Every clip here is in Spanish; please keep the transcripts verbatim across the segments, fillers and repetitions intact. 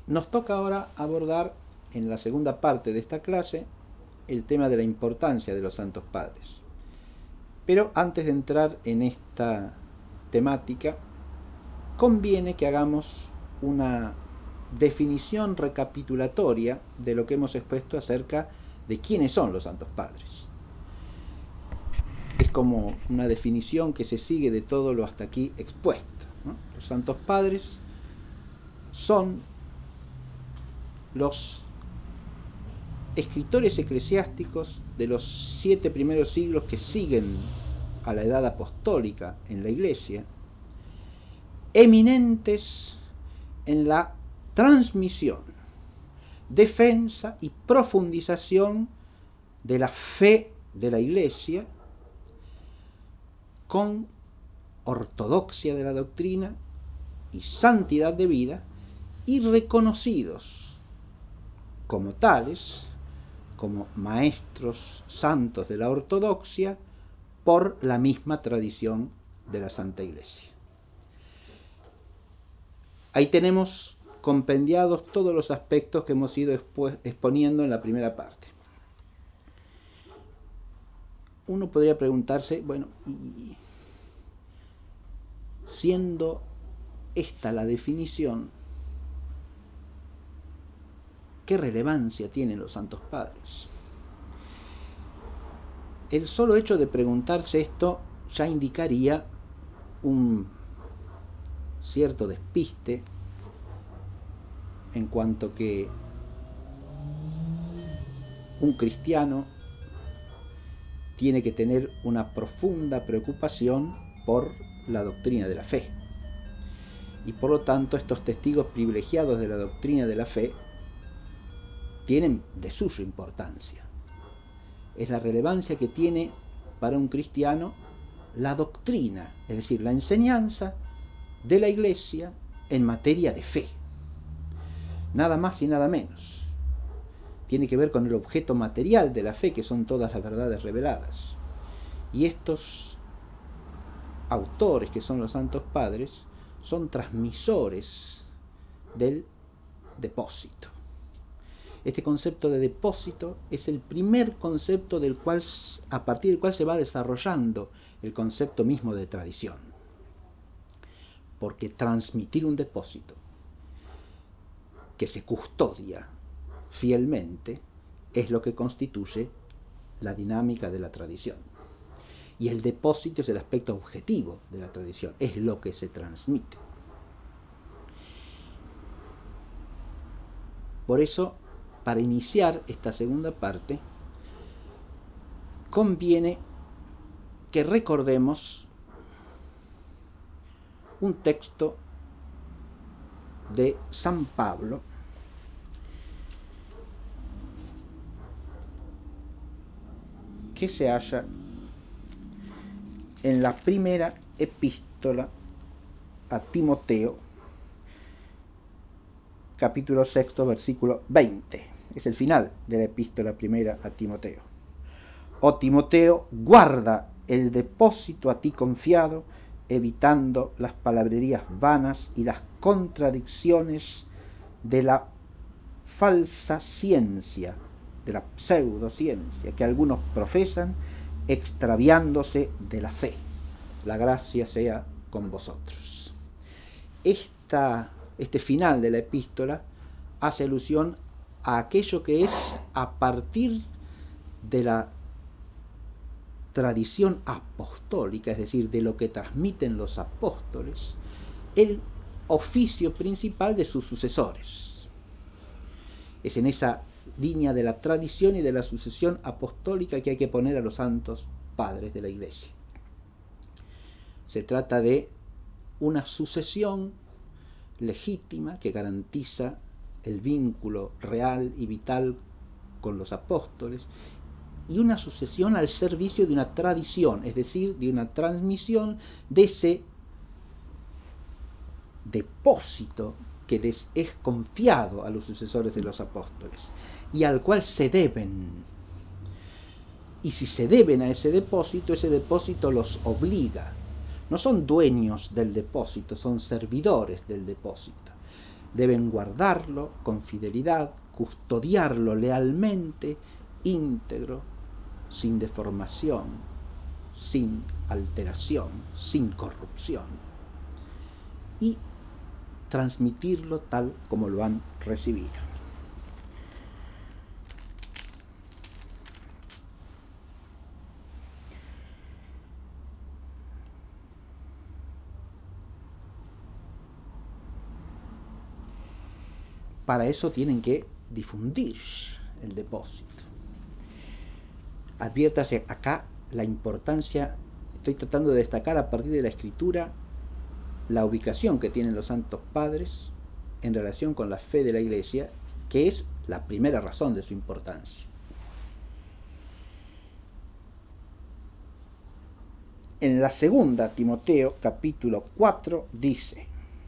nos toca ahora abordar en la segunda parte de esta clase el tema de la importancia de los Santos Padres. Pero antes de entrar en esta temática, conviene que hagamos una definición recapitulatoria de lo que hemos expuesto acerca de quiénes son los Santos Padres. Es como una definición que se sigue de todo lo hasta aquí expuesto, ¿no? Los Santos Padres son los escritores eclesiásticos de los siete primeros siglos que siguen a la edad apostólica en la Iglesia, eminentes en la transmisión, defensa y profundización de la fe de la Iglesia con ortodoxia de la doctrina y santidad de vida, y reconocidos como tales, como maestros santos de la ortodoxia, por la misma tradición de la Santa Iglesia. Ahí tenemos compendiados todos los aspectos que hemos ido exponiendo en la primera parte. Uno podría preguntarse, bueno, y siendo esta la definición, ¿qué relevancia tienen los Santos Padres? El solo hecho de preguntarse esto ya indicaría un cierto despiste en cuanto que un cristiano tiene que tener una profunda preocupación por la doctrina de la fe. Y por lo tanto, estos testigos privilegiados de la doctrina de la fe tienen de suya importancia. Es la relevancia que tiene para un cristiano la doctrina, es decir, la enseñanza de la Iglesia en materia de fe. Nada más y nada menos. Tiene que ver con el objeto material de la fe, que son todas las verdades reveladas. Y estos autores, que son los Santos Padres, son transmisores del depósito. Este concepto de depósito es el primer concepto del cual, a partir del cual se va desarrollando el concepto mismo de tradición. Porque transmitir un depósito que se custodia fielmente es lo que constituye la dinámica de la tradición. Y el depósito es el aspecto objetivo de la tradición, es lo que se transmite. Por eso, para iniciar esta segunda parte, conviene que recordemos un texto de San Pablo que se halla en la primera epístola a Timoteo, capítulo sexto, versículo veinte. Es el final de la epístola primera a Timoteo. Oh Timoteo, guarda el depósito a ti confiado, evitando las palabrerías vanas y las contradicciones de la falsa ciencia, de la pseudociencia que algunos profesan, extraviándose de la fe. La gracia sea con vosotros. Esta, este final de la epístola hace alusión a aquello que es, a partir de la tradición apostólica, es decir, de lo que transmiten los apóstoles, el oficio principal de sus sucesores. Es en esa línea de la tradición y de la sucesión apostólica que hay que poner a los santos padres de la Iglesia. Se trata de una sucesión legítima que garantiza el vínculo real y vital con los apóstoles, y una sucesión al servicio de una tradición, es decir, de una transmisión de ese depósito que les es confiado a los sucesores de los apóstoles y al cual se deben. Y si se deben a ese depósito, ese depósito los obliga. No son dueños del depósito, son servidores del depósito. Deben guardarlo con fidelidad, custodiarlo lealmente, íntegro, sin deformación, sin alteración, sin corrupción, y transmitirlo tal como lo han recibido. Para eso tienen que difundir el depósito. Adviértase acá la importancia, estoy tratando de destacar a partir de la Escritura la ubicación que tienen los santos padres en relación con la fe de la Iglesia, que es la primera razón de su importancia. En la segunda Timoteo, capítulo cuatro, dice,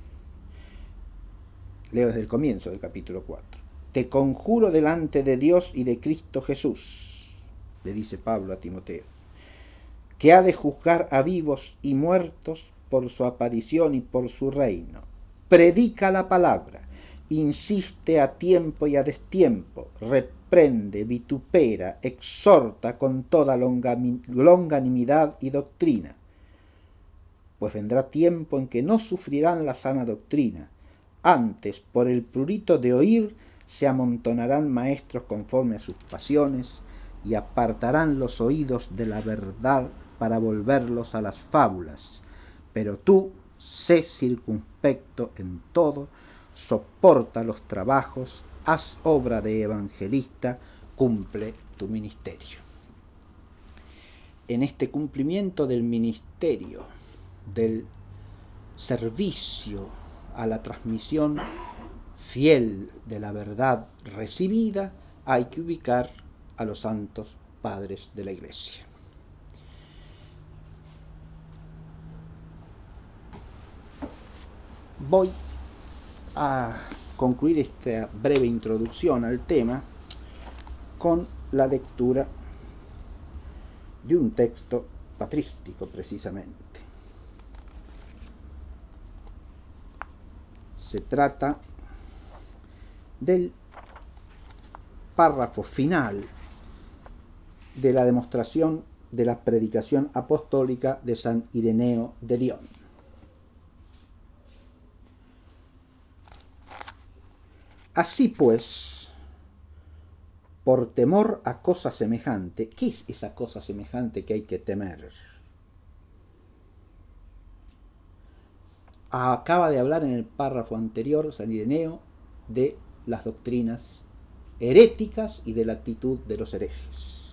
leo desde el comienzo del capítulo cuatro, te conjuro delante de Dios y de Cristo Jesús, le dice Pablo a Timoteo, que ha de juzgar a vivos y muertos por su aparición y por su reino. Predica la palabra, insiste a tiempo y a destiempo, reprende, vitupera, exhorta con toda longanimidad y doctrina, pues vendrá tiempo en que no sufrirán la sana doctrina. Antes, por el prurito de oír, se amontonarán maestros conforme a sus pasiones y apartarán los oídos de la verdad para volverlos a las fábulas. Pero tú, sé circunspecto en todo, soporta los trabajos, haz obra de evangelista, cumple tu ministerio. En este cumplimiento del ministerio, del servicio a la transmisión fiel de la verdad recibida, hay que ubicar a los santos padres de la Iglesia. Voy a concluir esta breve introducción al tema con la lectura de un texto patrístico, precisamente. Se trata del párrafo final de la demostración de la predicación apostólica de San Ireneo de Lyon. Así pues, por temor a cosa semejante, ¿qué es esa cosa semejante que hay que temer? Acaba de hablar en el párrafo anterior San Ireneo de las doctrinas heréticas y de la actitud de los herejes.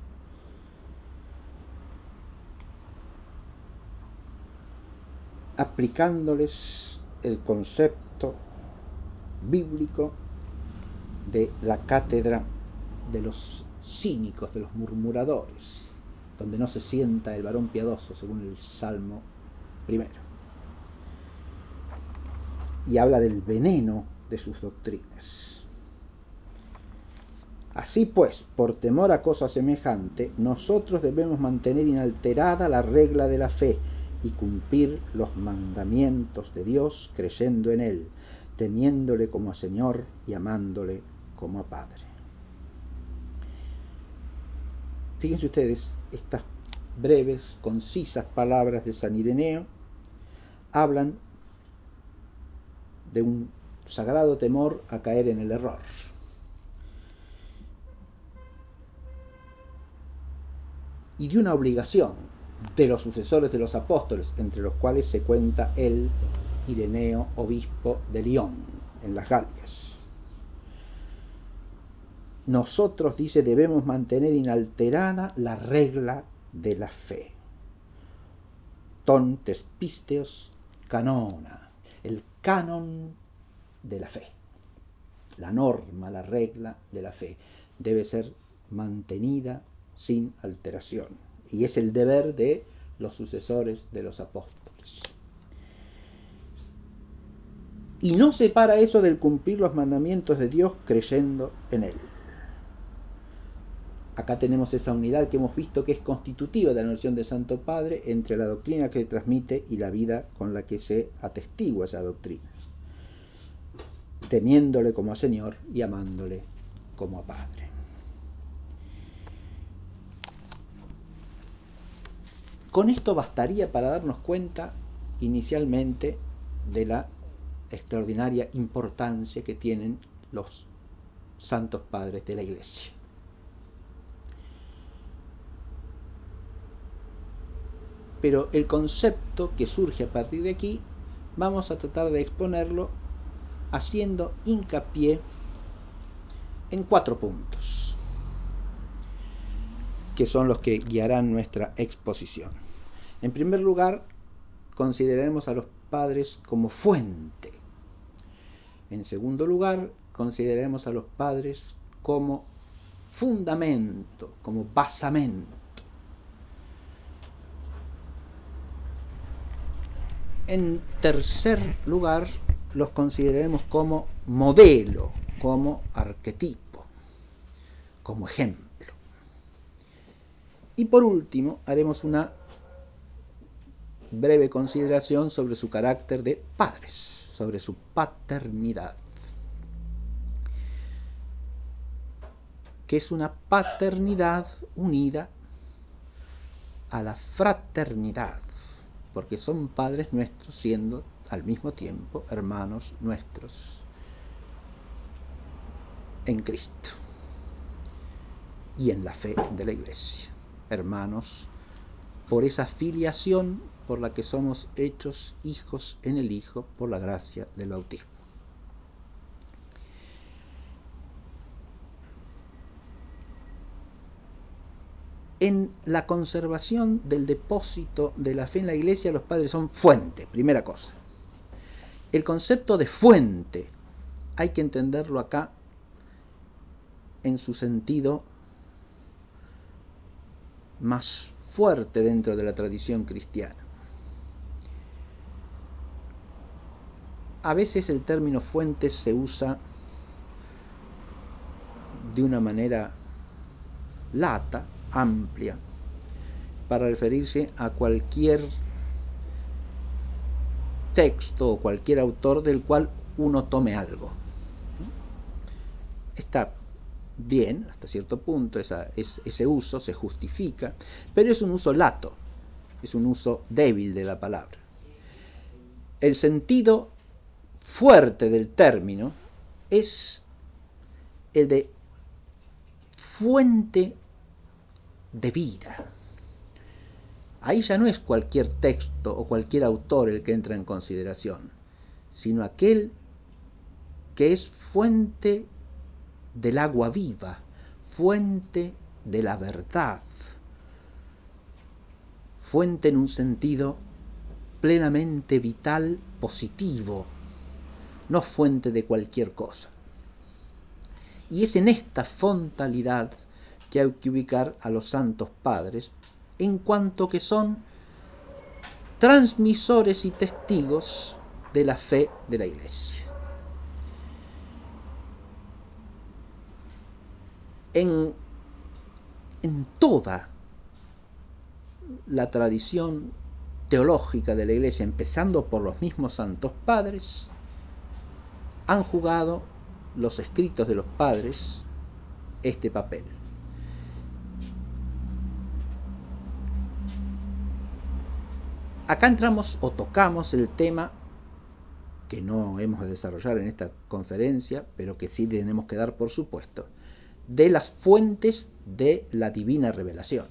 Aplicándoles el concepto bíblico de la cátedra de los cínicos, de los murmuradores, donde no se sienta el varón piadoso, según el Salmo primero. Y habla del veneno de sus doctrinas. Así pues, por temor a cosa semejante, nosotros debemos mantener inalterada la regla de la fe y cumplir los mandamientos de Dios creyendo en Él, temiéndole como a Señor y amándole como a Padre. Fíjense ustedes, estas breves, concisas palabras de San Ireneo hablan de un sagrado temor a caer en el error. Y de una obligación de los sucesores de los apóstoles, entre los cuales se cuenta el Ireneo, obispo de Lyon, en las Galias. Nosotros, dice, debemos mantener inalterada la regla de la fe. Ton tes pisteos canona, el canon de la fe. La norma, la regla de la fe debe ser mantenida sin alteración. Y es el deber de los sucesores de los apóstoles. Y no separa eso del cumplir los mandamientos de Dios creyendo en Él. Acá tenemos esa unidad que hemos visto que es constitutiva de la noción de Santo Padre entre la doctrina que se transmite y la vida con la que se atestigua esa doctrina. temiéndole como a Señor y amándole como a Padre. Con esto bastaría para darnos cuenta inicialmente de la extraordinaria importancia que tienen los santos padres de la Iglesia. Pero el concepto que surge a partir de aquí vamos a tratar de exponerlo haciendo hincapié en cuatro puntos, que son los que guiarán nuestra exposición. En primer lugar, consideraremos a los padres como fuente. En segundo lugar, consideraremos a los padres como fundamento, como basamento. En tercer lugar, los consideraremos como modelo, como arquetipo, como ejemplo. Y por último, haremos una breve consideración sobre su carácter de padres, sobre su paternidad, que es una paternidad unida a la fraternidad, porque son padres nuestros siendo al mismo tiempo hermanos nuestros en Cristo y en la fe de la Iglesia. Hermanos, por esa filiación por la que somos hechos hijos en el Hijo por la gracia del bautismo. En la conservación del depósito de la fe en la Iglesia, los padres son fuente, primera cosa. El concepto de fuente hay que entenderlo acá en su sentido más fuerte dentro de la tradición cristiana. A veces el término fuente se usa de una manera lata, amplia, para referirse a cualquier texto o cualquier autor del cual uno tome algo. Está bien, hasta cierto punto, esa, es, ese uso se justifica, pero es un uso lato, es un uso débil de la palabra. El sentido fuerte del término es el de fuente de vida. Ahí ya no es cualquier texto o cualquier autor el que entra en consideración, sino aquel que es fuente del agua viva, fuente de la verdad, fuente en un sentido plenamente vital, positivo, no fuente de cualquier cosa. Y es en esta fontalidad que hay que ubicar a los santos padres, en cuanto que son transmisores y testigos de la fe de la Iglesia. En, en toda la tradición teológica de la Iglesia, empezando por los mismos santos padres, han jugado los escritos de los padres este papel. Acá entramos o tocamos el tema que no hemos de desarrollar en esta conferencia, pero que sí tenemos que dar por supuesto, de las fuentes de la divina revelación.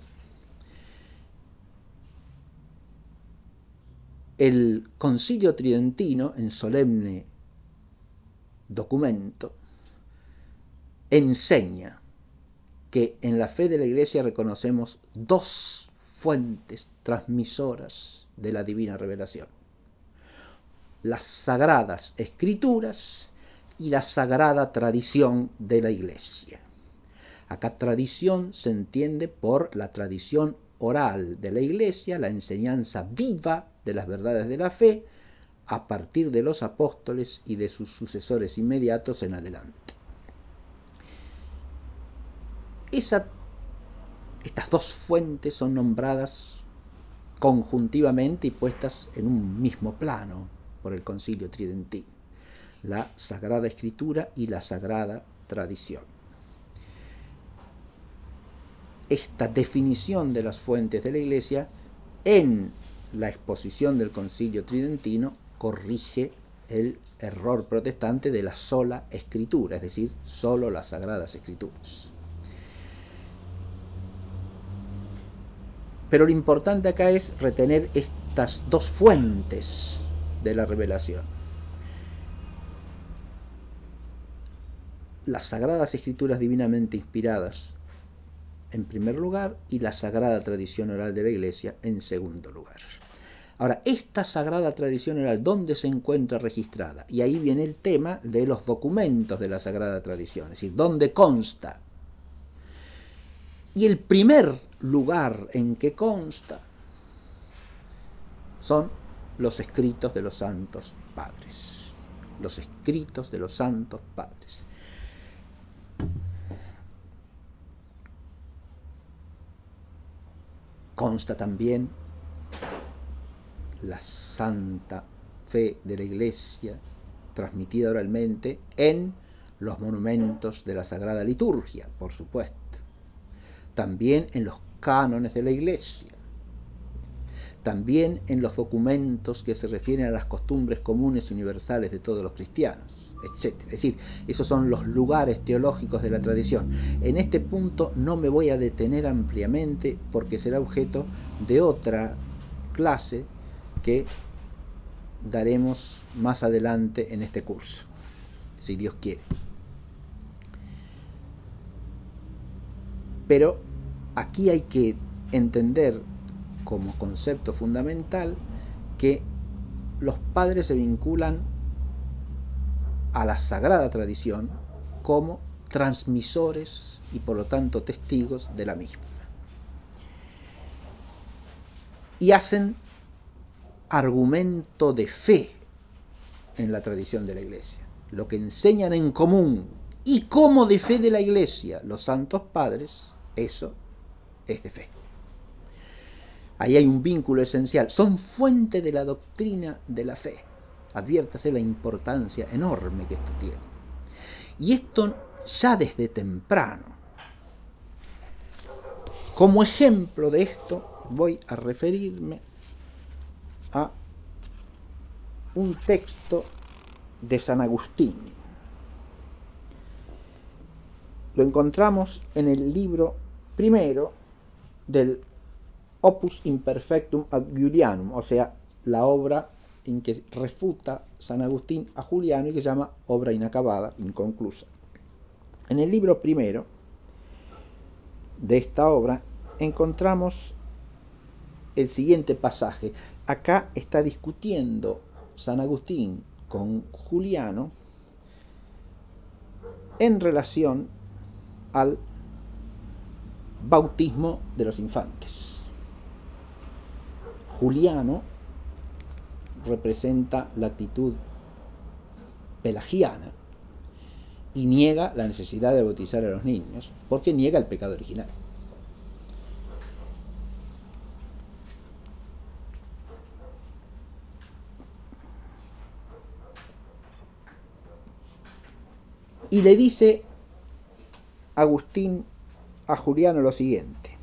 El Concilio Tridentino, en solemne documento, enseña que en la fe de la Iglesia reconocemos dos fuentes transmisoras de la divina revelación: las sagradas escrituras y la sagrada tradición de la Iglesia. Acá tradición se entiende por la tradición oral de la Iglesia, la enseñanza viva de las verdades de la fe a partir de los apóstoles y de sus sucesores inmediatos en adelante. Esa, estas dos fuentes son nombradas conjuntivamente y puestas en un mismo plano por el Concilio Tridentino. la Sagrada Escritura y la Sagrada Tradición. Esta definición de las fuentes de la Iglesia en la exposición del Concilio Tridentino corrige el error protestante de la sola Escritura, es decir, solo las Sagradas Escrituras. Pero lo importante acá es retener estas dos fuentes de la revelación. Las Sagradas Escrituras divinamente inspiradas en primer lugar y la Sagrada Tradición Oral de la Iglesia en segundo lugar. Ahora, esta Sagrada Tradición Oral, ¿dónde se encuentra registrada? Y ahí viene el tema de los documentos de la Sagrada Tradición, es decir, ¿dónde consta? Y el primer lugar en que consta son los escritos de los santos padres. Los escritos de los santos padres. Consta también la santa fe de la Iglesia transmitida oralmente en los monumentos de la Sagrada Liturgia, por supuesto. También en los cánones de la Iglesia. También en los documentos que se refieren a las costumbres comunes universales de todos los cristianos, etcétera. Es decir, esos son los lugares teológicos de la tradición. En este punto no me voy a detener ampliamente porque será objeto de otra clase que daremos más adelante en este curso, si Dios quiere. Pero aquí hay que entender como concepto fundamental que los padres se vinculan a la sagrada tradición como transmisores y por lo tanto testigos de la misma. Y hacen argumento de fe en la tradición de la Iglesia. Lo que enseñan en común y como de fe de la Iglesia los santos padres, eso es de fe. Ahí hay un vínculo esencial. Son fuente de la doctrina de la fe. Adviértase la importancia enorme que esto tiene. Y esto ya desde temprano. Como ejemplo de esto voy a referirme a un texto de San Agustín. Lo encontramos en el libro primero del Opus Imperfectum ad Julianum, o sea, la obra en que refuta San Agustín a Juliano y que se llama obra inacabada, inconclusa. En el libro primero de esta obra encontramos el siguiente pasaje. Acá está discutiendo San Agustín con Juliano en relación al bautismo de los infantes. Juliano representa la actitud pelagiana y niega la necesidad de bautizar a los niños porque niega el pecado original. Y le dice Agustín a Juliano lo siguiente: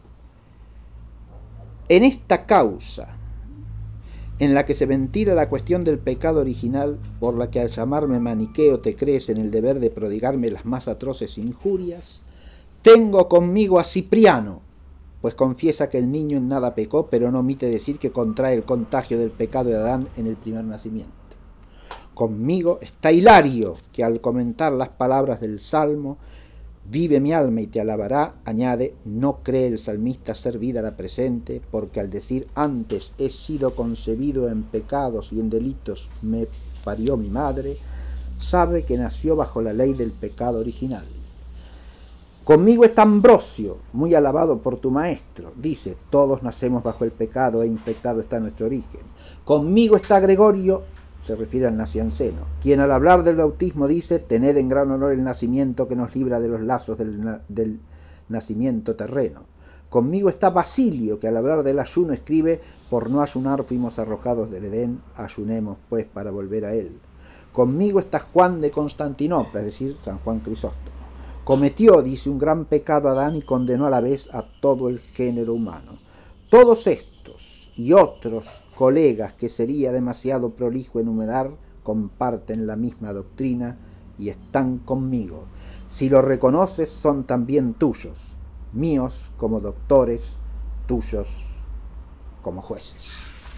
en esta causa en la que se ventila la cuestión del pecado original, por la que al llamarme maniqueo te crees en el deber de prodigarme las más atroces injurias, tengo conmigo a Cipriano, pues confiesa que el niño en nada pecó, pero no omite decir que contrae el contagio del pecado de Adán en el primer nacimiento. Conmigo está Hilario, que al comentar las palabras del Salmo, vive mi alma y te alabará, añade, no cree el salmista ser vida la presente, porque al decir antes he sido concebido en pecados y en delitos me parió mi madre, sabe que nació bajo la ley del pecado original. Conmigo está Ambrosio, muy alabado por tu maestro, dice, todos nacemos bajo el pecado e infectado está nuestro origen. Conmigo está Gregorio, se refiere al nacianceno, quien al hablar del bautismo dice, tened en gran honor el nacimiento que nos libra de los lazos del, na del nacimiento terreno. Conmigo está Basilio, que al hablar del ayuno escribe, por no ayunar fuimos arrojados del Edén, ayunemos pues para volver a él. Conmigo está Juan de Constantinopla, es decir, San Juan Crisóstomo. Cometió, dice, un gran pecado Adán y condenó a la vez a todo el género humano. Todos estos y otros colegas que sería demasiado prolijo enumerar comparten la misma doctrina y están conmigo. Si lo reconoces, son también tuyos, míos como doctores, tuyos como jueces.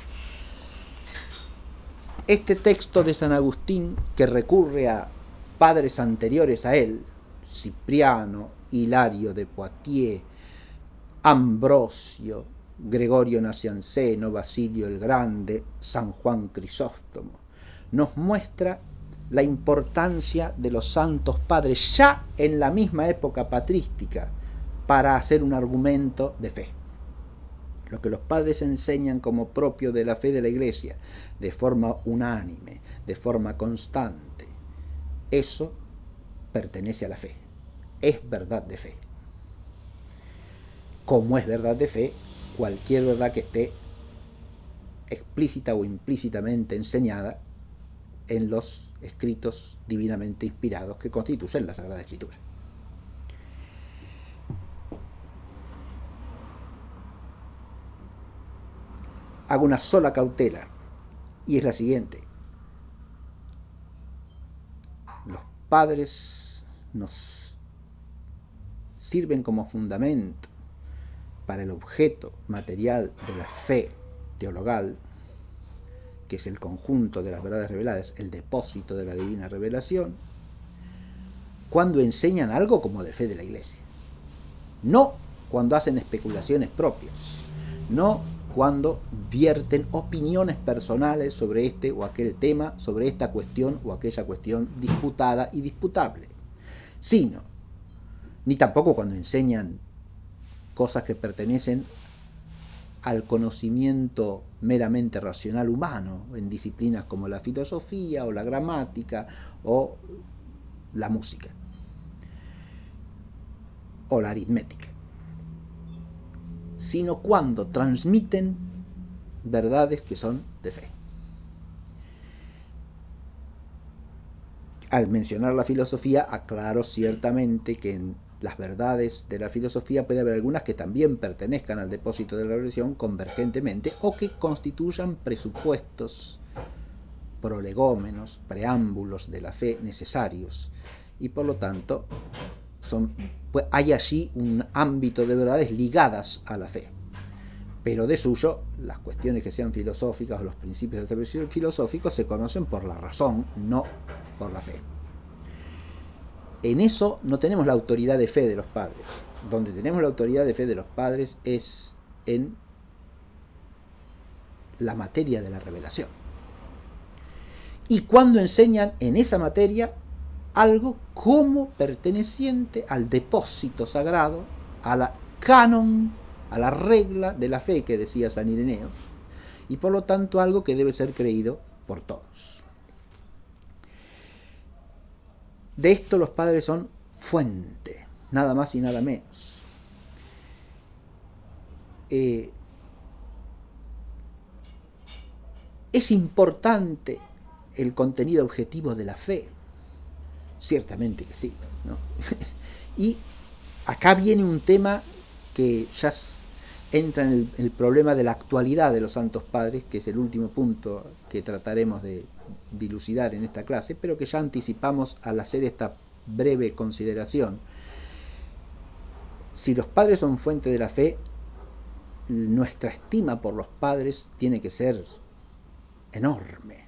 Este texto de San Agustín, que recurre a padres anteriores a él, Cipriano, Hilario de Poitiers, Ambrosio, Gregorio Nacianceno, Basilio el Grande, San Juan Crisóstomo, nos muestra la importancia de los santos padres ya en la misma época patrística para hacer un argumento de fe. Lo que los padres enseñan como propio de la fe de la Iglesia, de forma unánime, de forma constante, eso pertenece a la fe, es verdad de fe. Como es verdad de fe, cualquier verdad que esté explícita o implícitamente enseñada en los escritos divinamente inspirados que constituyen la Sagrada Escritura. Hago una sola cautela, y es la siguiente. Los padres nos sirven como fundamento para el objeto material de la fe teologal, que es el conjunto de las verdades reveladas, el depósito de la divina revelación, cuando enseñan algo como de fe de la Iglesia. No cuando hacen especulaciones propias, no cuando vierten opiniones personales sobre este o aquel tema, sobre esta cuestión o aquella cuestión disputada y disputable, sino, ni tampoco cuando enseñan cosas que pertenecen al conocimiento meramente racional humano, en disciplinas como la filosofía o la gramática o la música o la aritmética, sino cuando transmiten verdades que son de fe. Al mencionar la filosofía, aclaro ciertamente que en las verdades de la filosofía puede haber algunas que también pertenezcan al depósito de la revelación convergentemente o que constituyan presupuestos, prolegómenos, preámbulos de la fe necesarios, y por lo tanto son, pues, hay allí un ámbito de verdades ligadas a la fe. Pero de suyo, las cuestiones que sean filosóficas o los principios de filosóficos se conocen por la razón, no por la fe. En eso no tenemos la autoridad de fe de los padres. Donde tenemos la autoridad de fe de los padres es en la materia de la revelación. Y cuando enseñan en esa materia algo como perteneciente al depósito sagrado, a la canon, a la regla de la fe que decía San Ireneo, y por lo tanto algo que debe ser creído por todos. De esto los padres son fuente, nada más y nada menos. Eh, ¿Es importante el contenido objetivo de la fe? Ciertamente que sí, ¿no? Y acá viene un tema que ya entra en el, el problema de la actualidad de los santos padres, que es el último punto que trataremos de dilucidar en esta clase, pero que ya anticipamos al hacer esta breve consideración. Si los padres son fuente de la fe, nuestra estima por los padres tiene que ser enorme,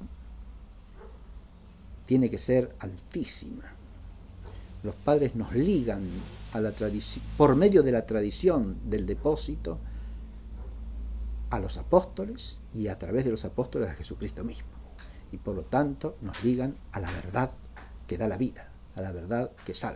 tiene que ser altísima. Los padres nos ligan a la tradición, por medio de la tradición del depósito, a los apóstoles y a través de los apóstoles a Jesucristo mismo. Y por lo tanto nos ligan a la verdad que da la vida, a la verdad que salva.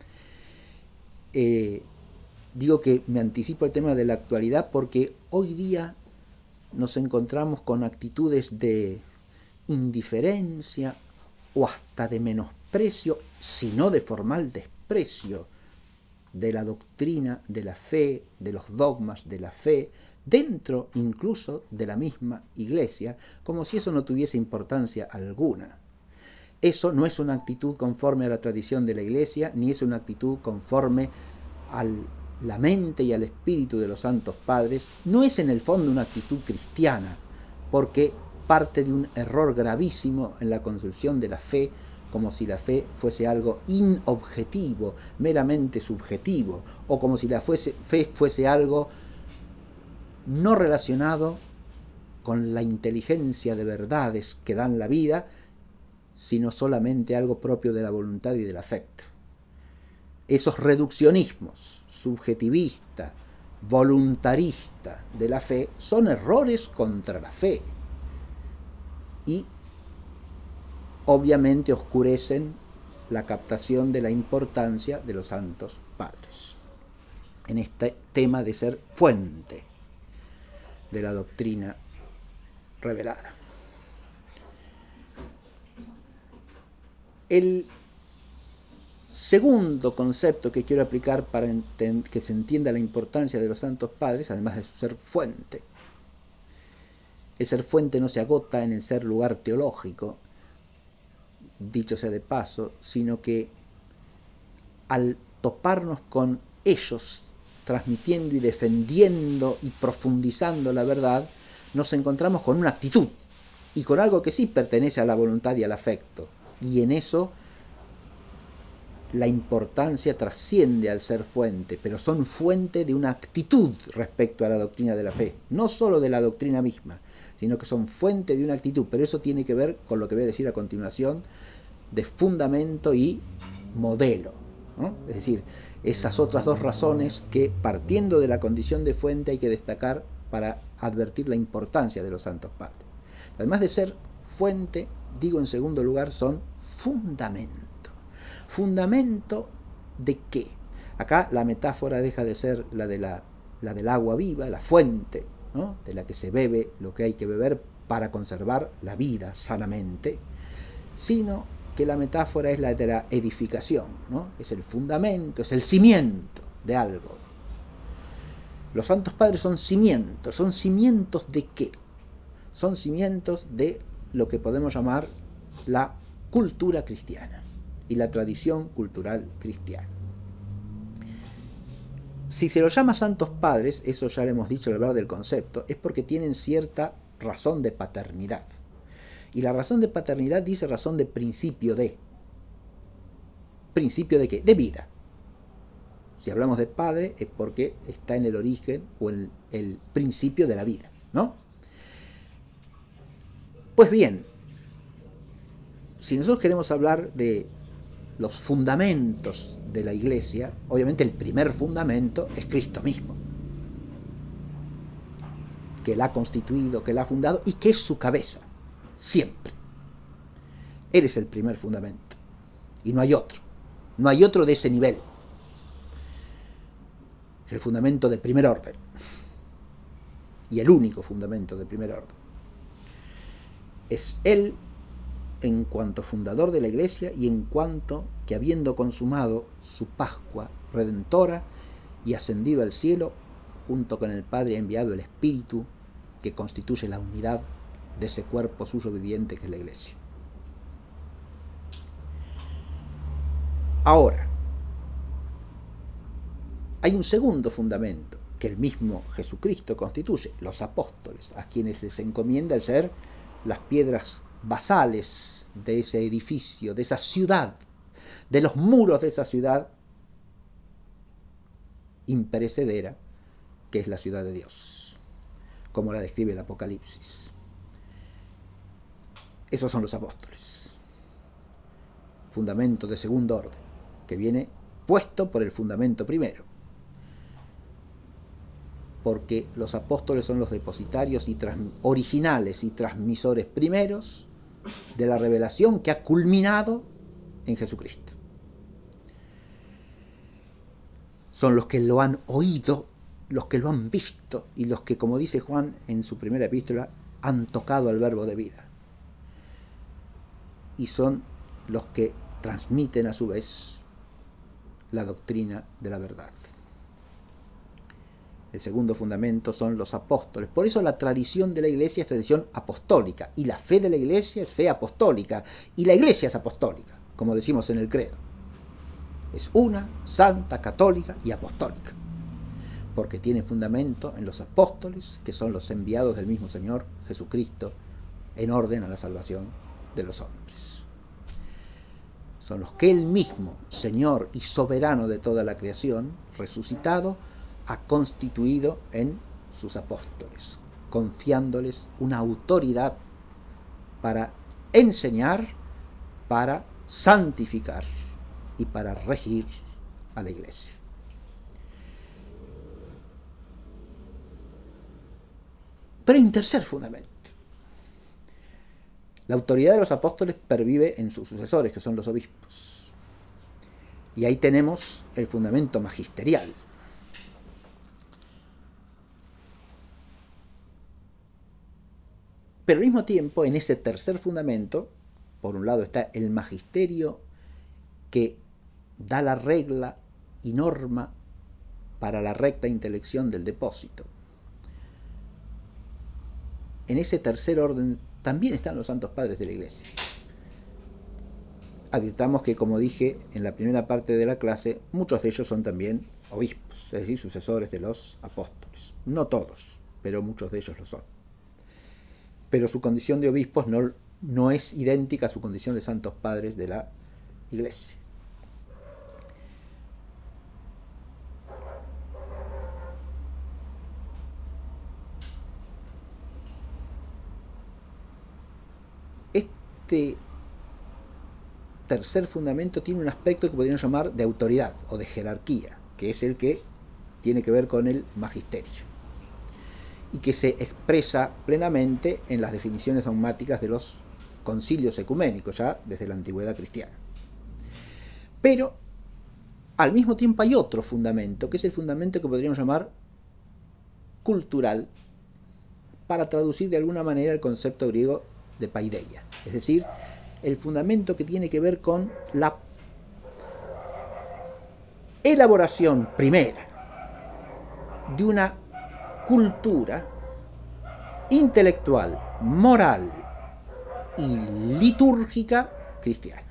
Eh, digo que me anticipo el tema de la actualidad porque hoy día nos encontramos con actitudes de indiferencia o hasta de menosprecio, sino de formal desprecio de la doctrina, de la fe, de los dogmas de la fe, dentro incluso de la misma Iglesia, como si eso no tuviese importancia alguna. Eso no es una actitud conforme a la tradición de la Iglesia, ni es una actitud conforme a la mente y al espíritu de los santos padres. No es en el fondo una actitud cristiana, porque parte de un error gravísimo en la concepción de la fe, como si la fe fuese algo inobjetivo, meramente subjetivo, o como si la fuese, fe fuese algo no relacionado con la inteligencia de verdades que dan la vida, sino solamente algo propio de la voluntad y del afecto. Esos reduccionismos subjetivistas, voluntaristas de la fe son errores contra la fe y obviamente oscurecen la captación de la importancia de los santos padres en este tema de ser fuente de la doctrina revelada. El segundo concepto que quiero aplicar para que se entienda la importancia de los santos padres, además de su ser fuente, el ser fuente no se agota en el ser lugar teológico, dicho sea de paso, sino que al toparnos con ellos, transmitiendo y defendiendo y profundizando la verdad, nos encontramos con una actitud y con algo que sí pertenece a la voluntad y al afecto. Y en eso la importancia trasciende al ser fuente, pero son fuente de una actitud respecto a la doctrina de la fe, no solo de la doctrina misma, sino que son fuente de una actitud, pero eso tiene que ver con lo que voy a decir a continuación, de fundamento y modelo, ¿no? Es decir, esas otras dos razones que, partiendo de la condición de fuente, hay que destacar para advertir la importancia de los santos padres. Además de ser fuente, digo en segundo lugar, son fundamento. ¿Fundamento de qué? Acá la metáfora deja de ser la, de la, la del agua viva, la fuente, ¿no?, de la que se bebe lo que hay que beber para conservar la vida sanamente, sino que la metáfora es la de la edificación, ¿no? Es el fundamento, es el cimiento de algo. Los santos padres son cimientos. ¿Son cimientos de qué? Son cimientos de lo que podemos llamar la cultura cristiana y la tradición cultural cristiana. Si se los llama santos padres, eso ya lo hemos dicho al hablar del concepto, es porque tienen cierta razón de paternidad. Y la razón de paternidad dice razón de principio de. ¿Principio de qué? De vida. Si hablamos de padre es porque está en el origen o en el principio de la vida, ¿no? Pues bien, si nosotros queremos hablar de los fundamentos de la Iglesia, obviamente el primer fundamento es Cristo mismo, que la ha constituido, que la ha fundado y que es su cabeza, siempre. Él es el primer fundamento y no hay otro, no hay otro de ese nivel. Es el fundamento de primer orden y el único fundamento de primer orden. Es Él en cuanto fundador de la Iglesia y en cuanto que, habiendo consumado su Pascua redentora y ascendido al cielo, junto con el Padre ha enviado el Espíritu que constituye la unidad de ese cuerpo suyo viviente que es la Iglesia. Ahora, hay un segundo fundamento que el mismo Jesucristo constituye, los apóstoles, a quienes les encomienda el ser las piedras basales de ese edificio, de esa ciudad, de los muros de esa ciudad imperecedera, que es la ciudad de Dios, como la describe el Apocalipsis. Esos son los apóstoles. Fundamento de segundo orden, que viene puesto por el fundamento primero. Porque los apóstoles son los depositarios y originales y transmisores primeros de la revelación que ha culminado en Jesucristo. Son los que lo han oído, los que lo han visto y los que, como dice Juan en su primera epístola, han tocado al verbo de vida. Y son los que transmiten a su vez la doctrina de la verdad. El segundo fundamento son los apóstoles. Por eso la tradición de la Iglesia es tradición apostólica, y la fe de la Iglesia es fe apostólica, y la Iglesia es apostólica, como decimos en el credo. Es una, santa, católica y apostólica, porque tiene fundamento en los apóstoles, que son los enviados del mismo Señor Jesucristo, en orden a la salvación de los hombres. Son los que Él mismo, Señor y soberano de toda la creación, resucitado, ha constituido en sus apóstoles, confiándoles una autoridad para enseñar, para santificar y para regir a la Iglesia. Pero hay un tercer fundamento. La autoridad de los apóstoles pervive en sus sucesores, que son los obispos. Y ahí tenemos el fundamento magisterial. Pero al mismo tiempo, en ese tercer fundamento, por un lado está el magisterio que da la regla y norma para la recta intelección del depósito. En ese tercer orden también están los santos padres de la Iglesia. Advirtamos que, como dije en la primera parte de la clase, muchos de ellos son también obispos, es decir, sucesores de los apóstoles. No todos, pero muchos de ellos lo son. Pero su condición de obispos no, no es idéntica a su condición de santos padres de la Iglesia. Este tercer fundamento tiene un aspecto que podríamos llamar de autoridad o de jerarquía, que es el que tiene que ver con el magisterio, y que se expresa plenamente en las definiciones dogmáticas de los concilios ecuménicos, ya desde la antigüedad cristiana. Pero, al mismo tiempo hay otro fundamento, que es el fundamento que podríamos llamar cultural, para traducir de alguna manera el concepto griego de paideia, es decir, el fundamento que tiene que ver con la elaboración primera de una cultura intelectual, moral y litúrgica cristiana.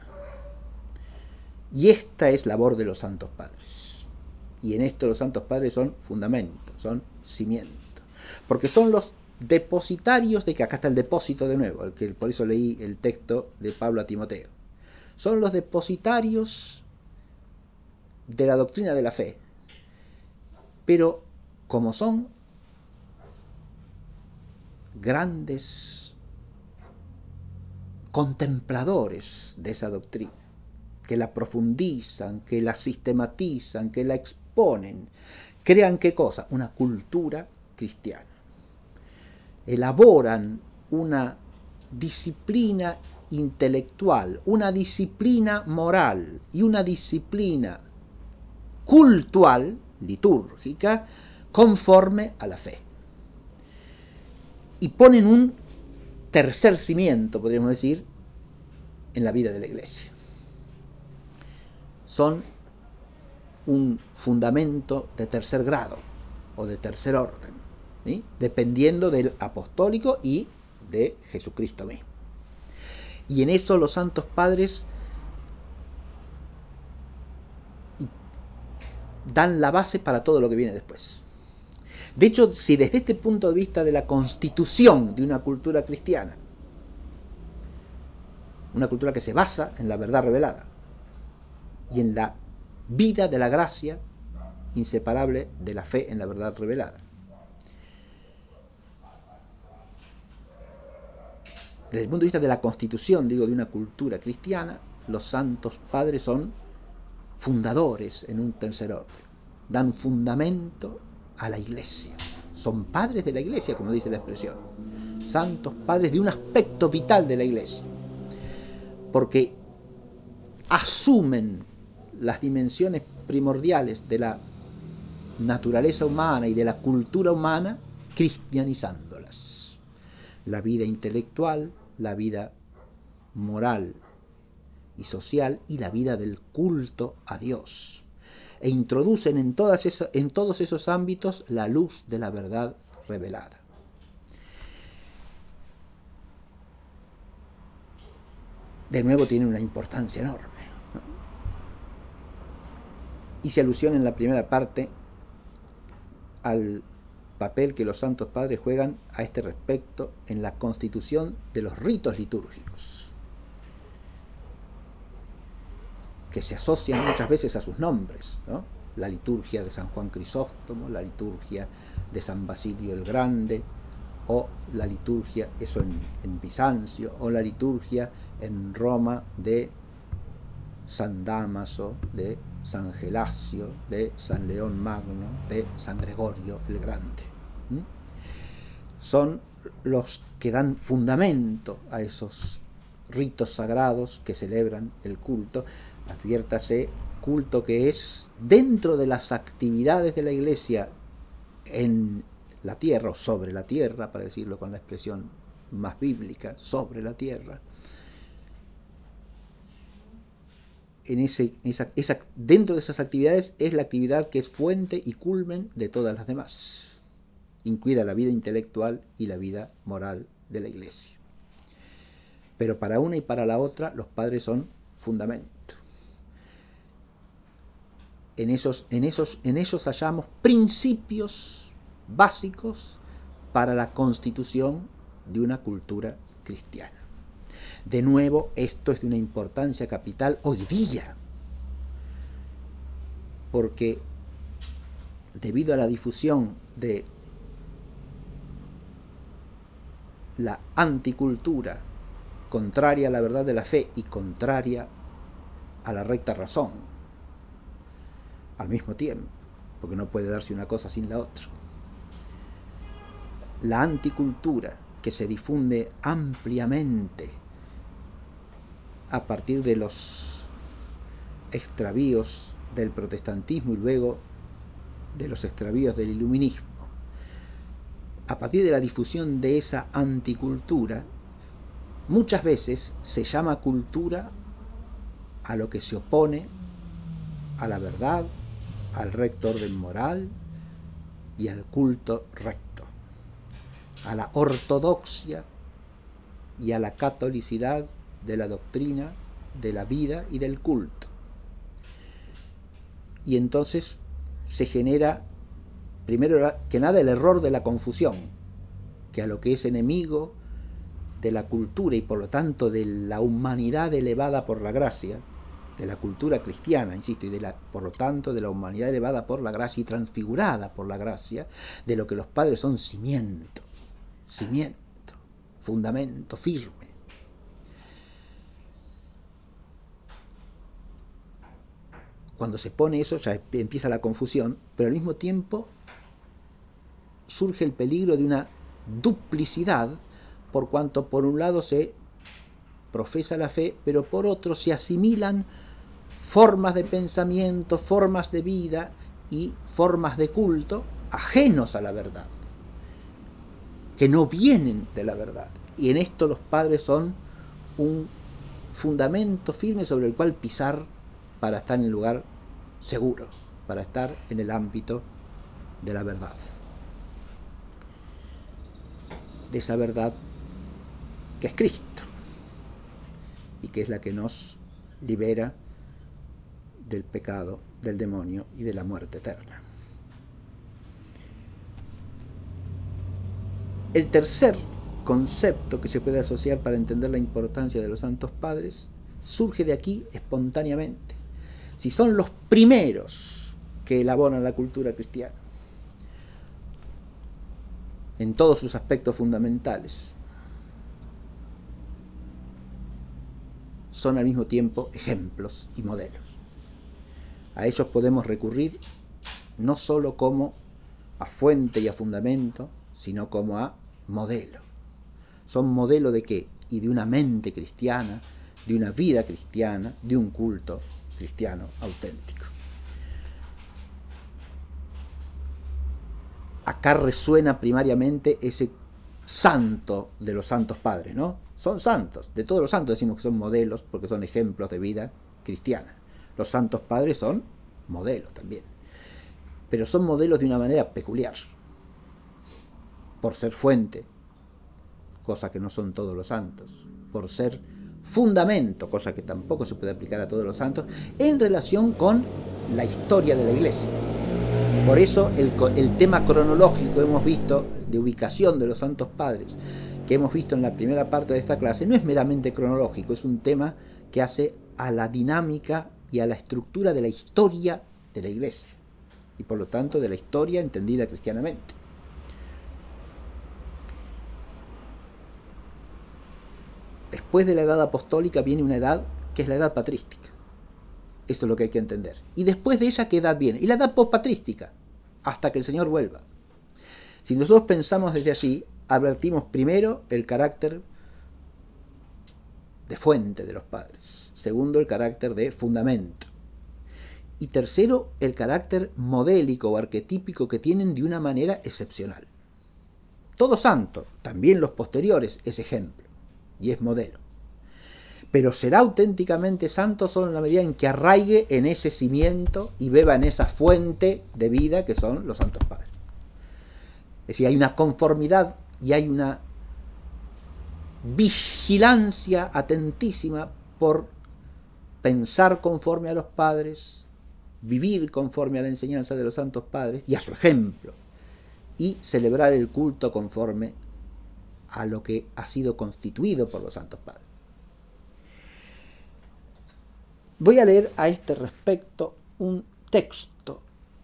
Y esta es labor de los santos padres. Y en esto los santos padres son fundamentos, son cimientos. Porque son los depositarios de que acá está el depósito de nuevo, el que por eso leí el texto de Pablo a Timoteo. Son los depositarios de la doctrina de la fe. Pero como son grandes contempladores de esa doctrina, que la profundizan, que la sistematizan, que la exponen, crean ¿qué cosa? Una cultura cristiana. Elaboran una disciplina intelectual, una disciplina moral y una disciplina cultual, litúrgica, conforme a la fe. Y ponen un tercer cimiento, podríamos decir, en la vida de la Iglesia. Son un fundamento de tercer grado o de tercer orden, ¿sí? Dependiendo del apostólico y de Jesucristo mismo. Y en eso los santos padres dan la base para todo lo que viene después. De hecho, si desde este punto de vista de la constitución de una cultura cristiana, una cultura que se basa en la verdad revelada y en la vida de la gracia inseparable de la fe en la verdad revelada, desde el punto de vista de la constitución, digo, de una cultura cristiana, los santos padres son fundadores en un tercer orden, dan fundamento a la Iglesia, son padres de la Iglesia, como dice la expresión, santos padres de un aspecto vital de la Iglesia, porque asumen las dimensiones primordiales de la naturaleza humana y de la cultura humana, cristianizándolas. La vida intelectual, la vida moral y social y la vida del culto a Dios. e introducen en, todas esas, en todos esos ámbitos la luz de la verdad revelada. De nuevo tiene una importancia enorme, ¿no? Hice alusión en la primera parte al papel que los santos padres juegan a este respecto en la constitución de los ritos litúrgicos, que se asocian muchas veces a sus nombres, ¿no? La liturgia de San Juan Crisóstomo, la liturgia de San Basilio el Grande, o la liturgia, eso en, en Bizancio, o la liturgia en Roma de San Dámaso, de San Gelasio, de San León Magno, de San Gregorio el Grande. ¿Mm? Son los que dan fundamento a esos ritos sagrados que celebran el culto. Adviértase, culto que es dentro de las actividades de la Iglesia en la tierra, o sobre la tierra, para decirlo con la expresión más bíblica, sobre la tierra. En ese, esa, esa, dentro de esas actividades es la actividad que es fuente y culmen de todas las demás, incluida la vida intelectual y la vida moral de la Iglesia. Pero para una y para la otra los padres son fundamento. En esos, en esos, en ellos hallamos principios básicos para la constitución de una cultura cristiana. De nuevo, esto es de una importancia capital hoy día, porque debido a la difusión de la anticultura contraria a la verdad de la fe y contraria a la recta razón, al mismo tiempo, porque no puede darse una cosa sin la otra. La anticultura que se difunde ampliamente a partir de los extravíos del protestantismo y luego de los extravíos del iluminismo. A partir de la difusión de esa anticultura, muchas veces se llama cultura a lo que se opone a la verdad, al recto orden moral y al culto recto, a la ortodoxia y a la catolicidad de la doctrina, de la vida y del culto. Y entonces se genera, primero que nada, el error de la confusión, que a lo que es enemigo de la cultura y por lo tanto de la humanidad elevada por la gracia, de la cultura cristiana, insisto, y de la, por lo tanto de la humanidad elevada por la gracia y transfigurada por la gracia, de lo que los padres son cimiento, cimiento, fundamento firme. Cuando se pone eso ya empieza la confusión, pero al mismo tiempo surge el peligro de una duplicidad, por cuanto por un lado se profesa la fe, pero por otro se asimilan formas de pensamiento, formas de vida y formas de culto ajenos a la verdad, que no vienen de la verdad. Y en esto los padres son un fundamento firme sobre el cual pisar para estar en el lugar seguro, para estar en el ámbito de la verdad. De esa verdad que es Cristo y que es la que nos libera del pecado, del demonio y de la muerte eterna. El tercer concepto que se puede asociar para entender la importancia de los santos padres surge de aquí espontáneamente. Si son los primeros que elaboran la cultura cristiana en todos sus aspectos fundamentales, son al mismo tiempo ejemplos y modelos. A ellos podemos recurrir no solo como a fuente y a fundamento, sino como a modelo. Son modelo de qué? Y de una mente cristiana, de una vida cristiana, de un culto cristiano auténtico. Acá resuena primariamente ese santo de los santos padres, ¿no? Son santos, de todos los santos decimos que son modelos porque son ejemplos de vida cristiana. Los santos padres son modelos también, pero son modelos de una manera peculiar, por ser fuente, cosa que no son todos los santos, por ser fundamento, cosa que tampoco se puede aplicar a todos los santos, en relación con la historia de la Iglesia. Por eso el, el tema cronológico hemos visto, de ubicación de los santos padres, que hemos visto en la primera parte de esta clase, no es meramente cronológico, es un tema que hace a la dinámica y a la estructura de la historia de la Iglesia, y por lo tanto de la historia entendida cristianamente. Después de la edad apostólica viene una edad que es la edad patrística. Esto es lo que hay que entender. Y después de ella, ¿qué edad viene? Y la edad postpatrística, hasta que el Señor vuelva. Si nosotros pensamos desde allí, advertimos primero el carácter de fuente de los padres. Segundo, el carácter de fundamento. Y tercero, el carácter modélico o arquetípico que tienen de una manera excepcional. Todo santo, también los posteriores, es ejemplo y es modelo. Pero será auténticamente santo solo en la medida en que arraigue en ese cimiento y beba en esa fuente de vida que son los santos padres. Es decir, hay una conformidad y hay una vigilancia atentísima por pensar conforme a los padres, vivir conforme a la enseñanza de los santos padres y a su ejemplo, y celebrar el culto conforme a lo que ha sido constituido por los santos padres. Voy a leer a este respecto un texto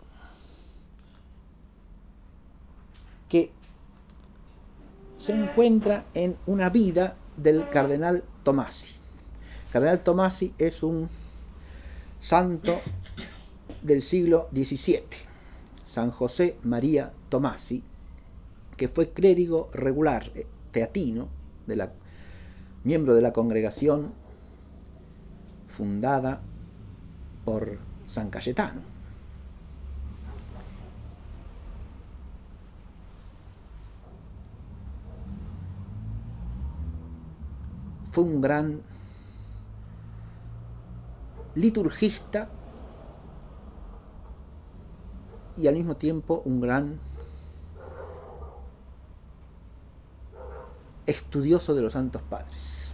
que se encuentra en una vida del cardenal Tomasi. El cardenal Tomasi es un santo del siglo diecisiete, San José María Tomasi, que fue clérigo regular teatino, de la, miembro de la congregación fundada por San Cayetano. Fue un gran liturgista y al mismo tiempo un gran estudioso de los santos padres.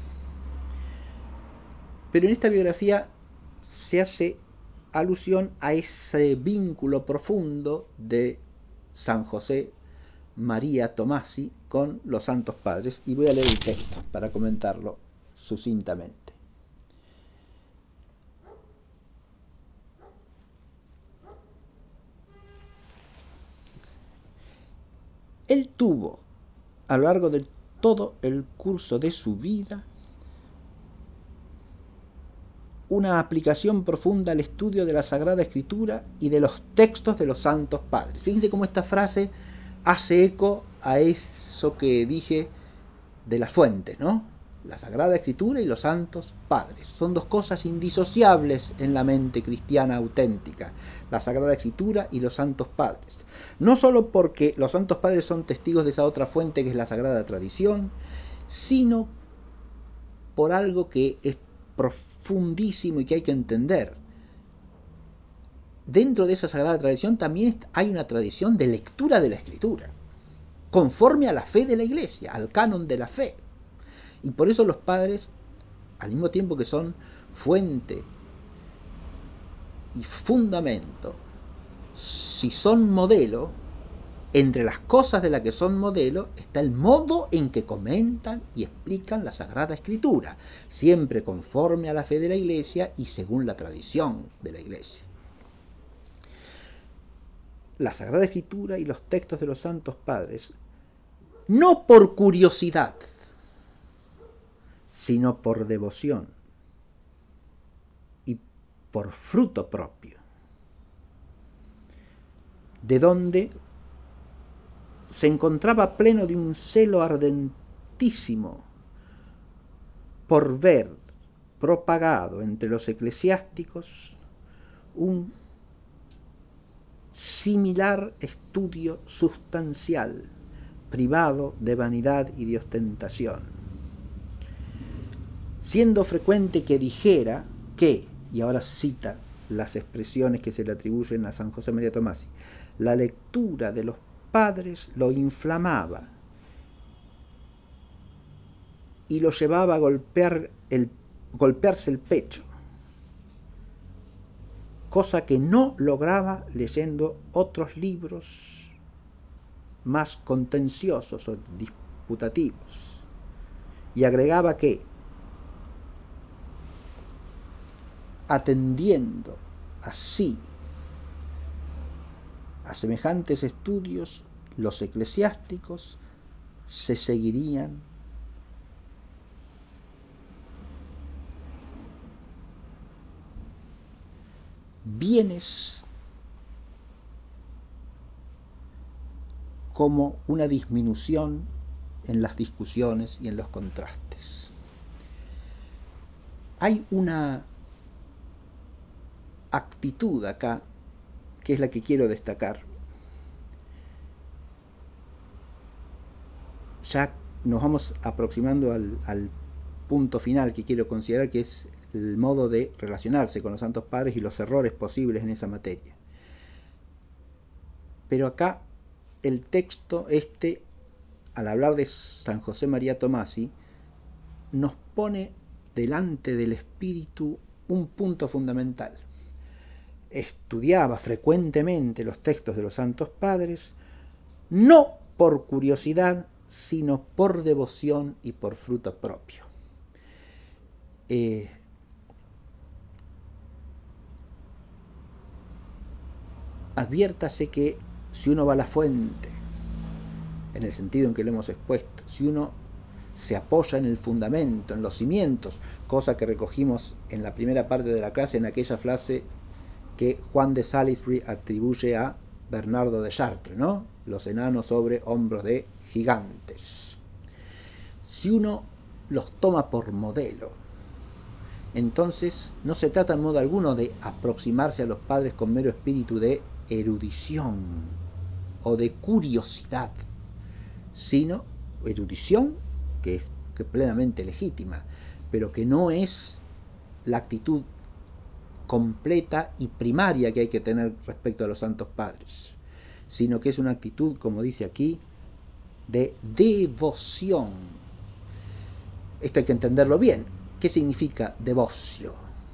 Pero en esta biografía se hace alusión a ese vínculo profundo de San José María Tomasi con los santos padres, y voy a leer el texto para comentarlo sucintamente. Él tuvo, a lo largo de todo el curso de su vida, una aplicación profunda al estudio de la Sagrada Escritura y de los textos de los santos padres. Fíjense cómo esta frase hace eco a eso que dije de las fuentes, ¿no? La Sagrada Escritura y los santos padres. Son dos cosas indisociables en la mente cristiana auténtica, la Sagrada Escritura y los santos padres. No solo porque los santos padres son testigos de esa otra fuente que es la Sagrada Tradición, sino por algo que es profundísimo y que hay que entender. Dentro de esa Sagrada Tradición también hay una tradición de lectura de la Escritura, conforme a la fe de la Iglesia, al canon de la fe. Y por eso los padres, al mismo tiempo que son fuente y fundamento, si son modelo, entre las cosas de las que son modelo está el modo en que comentan y explican la Sagrada Escritura, siempre conforme a la fe de la Iglesia y según la tradición de la Iglesia. La Sagrada Escritura y los textos de los santos padres, no por curiosidad, sino por devoción y por fruto propio, de donde se encontraba pleno de un celo ardentísimo por ver propagado entre los eclesiásticos un similar estudio sustancial, privado de vanidad y de ostentación, siendo frecuente que dijera que, y ahora cita las expresiones que se le atribuyen a San José María Tomasi. La lectura de los padres lo inflamaba y lo llevaba a golpear el, golpearse el pecho, cosa que no lograba leyendo otros libros más contenciosos o disputativos. Y agregaba que, atendiendo así a semejantes estudios, los eclesiásticos se seguirían bienes como una disminución en las discusiones y en los contrastes. Hay una actitud acá que es la que quiero destacar. Ya nos vamos aproximando al, al punto final que quiero considerar, que es el modo de relacionarse con los santos padres y los errores posibles en esa materia. Pero acá el texto este, al hablar de San José María Tomasi, nos pone delante del espíritu un punto fundamental. Estudiaba frecuentemente los textos de los santos padres, no por curiosidad, sino por devoción y por fruto propio. Eh, adviértase que si uno va a la fuente, en el sentido en que lo hemos expuesto, si uno se apoya en el fundamento, en los cimientos, cosa que recogimos en la primera parte de la clase, en aquella frase que Juan de Salisbury atribuye a Bernardo de Chartres, ¿no? Los enanos sobre hombros de gigantes. Si uno los toma por modelo, entonces no se trata en modo alguno de aproximarse a los padres con mero espíritu de erudición o de curiosidad, sino erudición que es que plenamente legítima, pero que no es la actitud completa y primaria que hay que tener respecto a los santos padres, sino que es una actitud, como dice aquí, de devoción. Esto hay que entenderlo bien. ¿Qué significa devocio?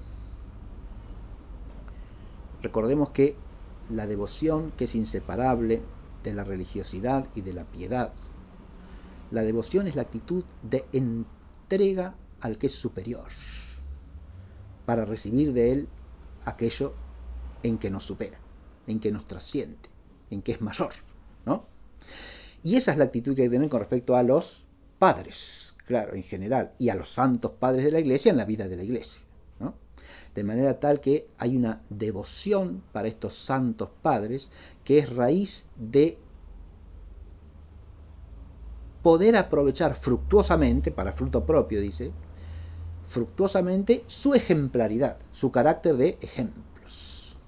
Recordemos que la devoción, que es inseparable de la religiosidad y de la piedad, la devoción es la actitud de entrega al que es superior, para recibir de él aquello en que nos supera, en que nos trasciende, en que es mayor, ¿no? Y esa es la actitud que hay que tener con respecto a los padres, claro, en general, y a los santos padres de la Iglesia en la vida de la Iglesia, ¿no? De manera tal que hay una devoción para estos santos padres que es raíz de poder aprovechar fructuosamente, para fruto propio, dice, fructuosamente su ejemplaridad, su carácter de ejemplos.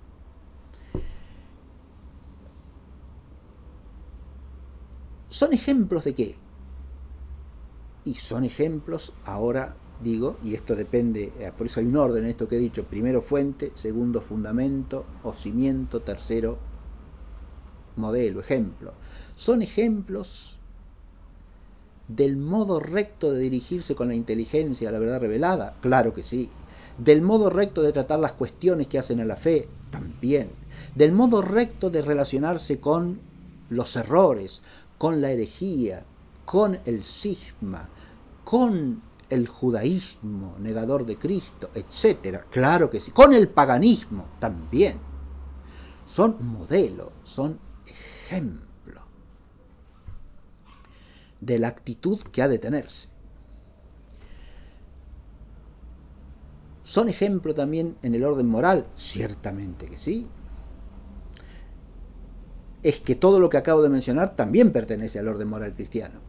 ¿Son ejemplos de qué? Y son ejemplos, ahora digo, y esto depende, por eso hay un orden en esto que he dicho: primero fuente, segundo fundamento o cimiento, tercero modelo, ejemplo. Son ejemplos del modo recto de dirigirse con la inteligencia a la verdad revelada, claro que sí. Del modo recto de tratar las cuestiones que hacen a la fe, también. Del modo recto de relacionarse con los errores, con la herejía, con el cisma, con el judaísmo negador de Cristo, etcétera. Claro que sí. Con el paganismo, también. Son modelo, son ejemplo de la actitud que ha de tenerse. ¿Son ejemplo también en el orden moral? Ciertamente que sí. Es que todo lo que acabo de mencionar también pertenece al orden moral cristiano.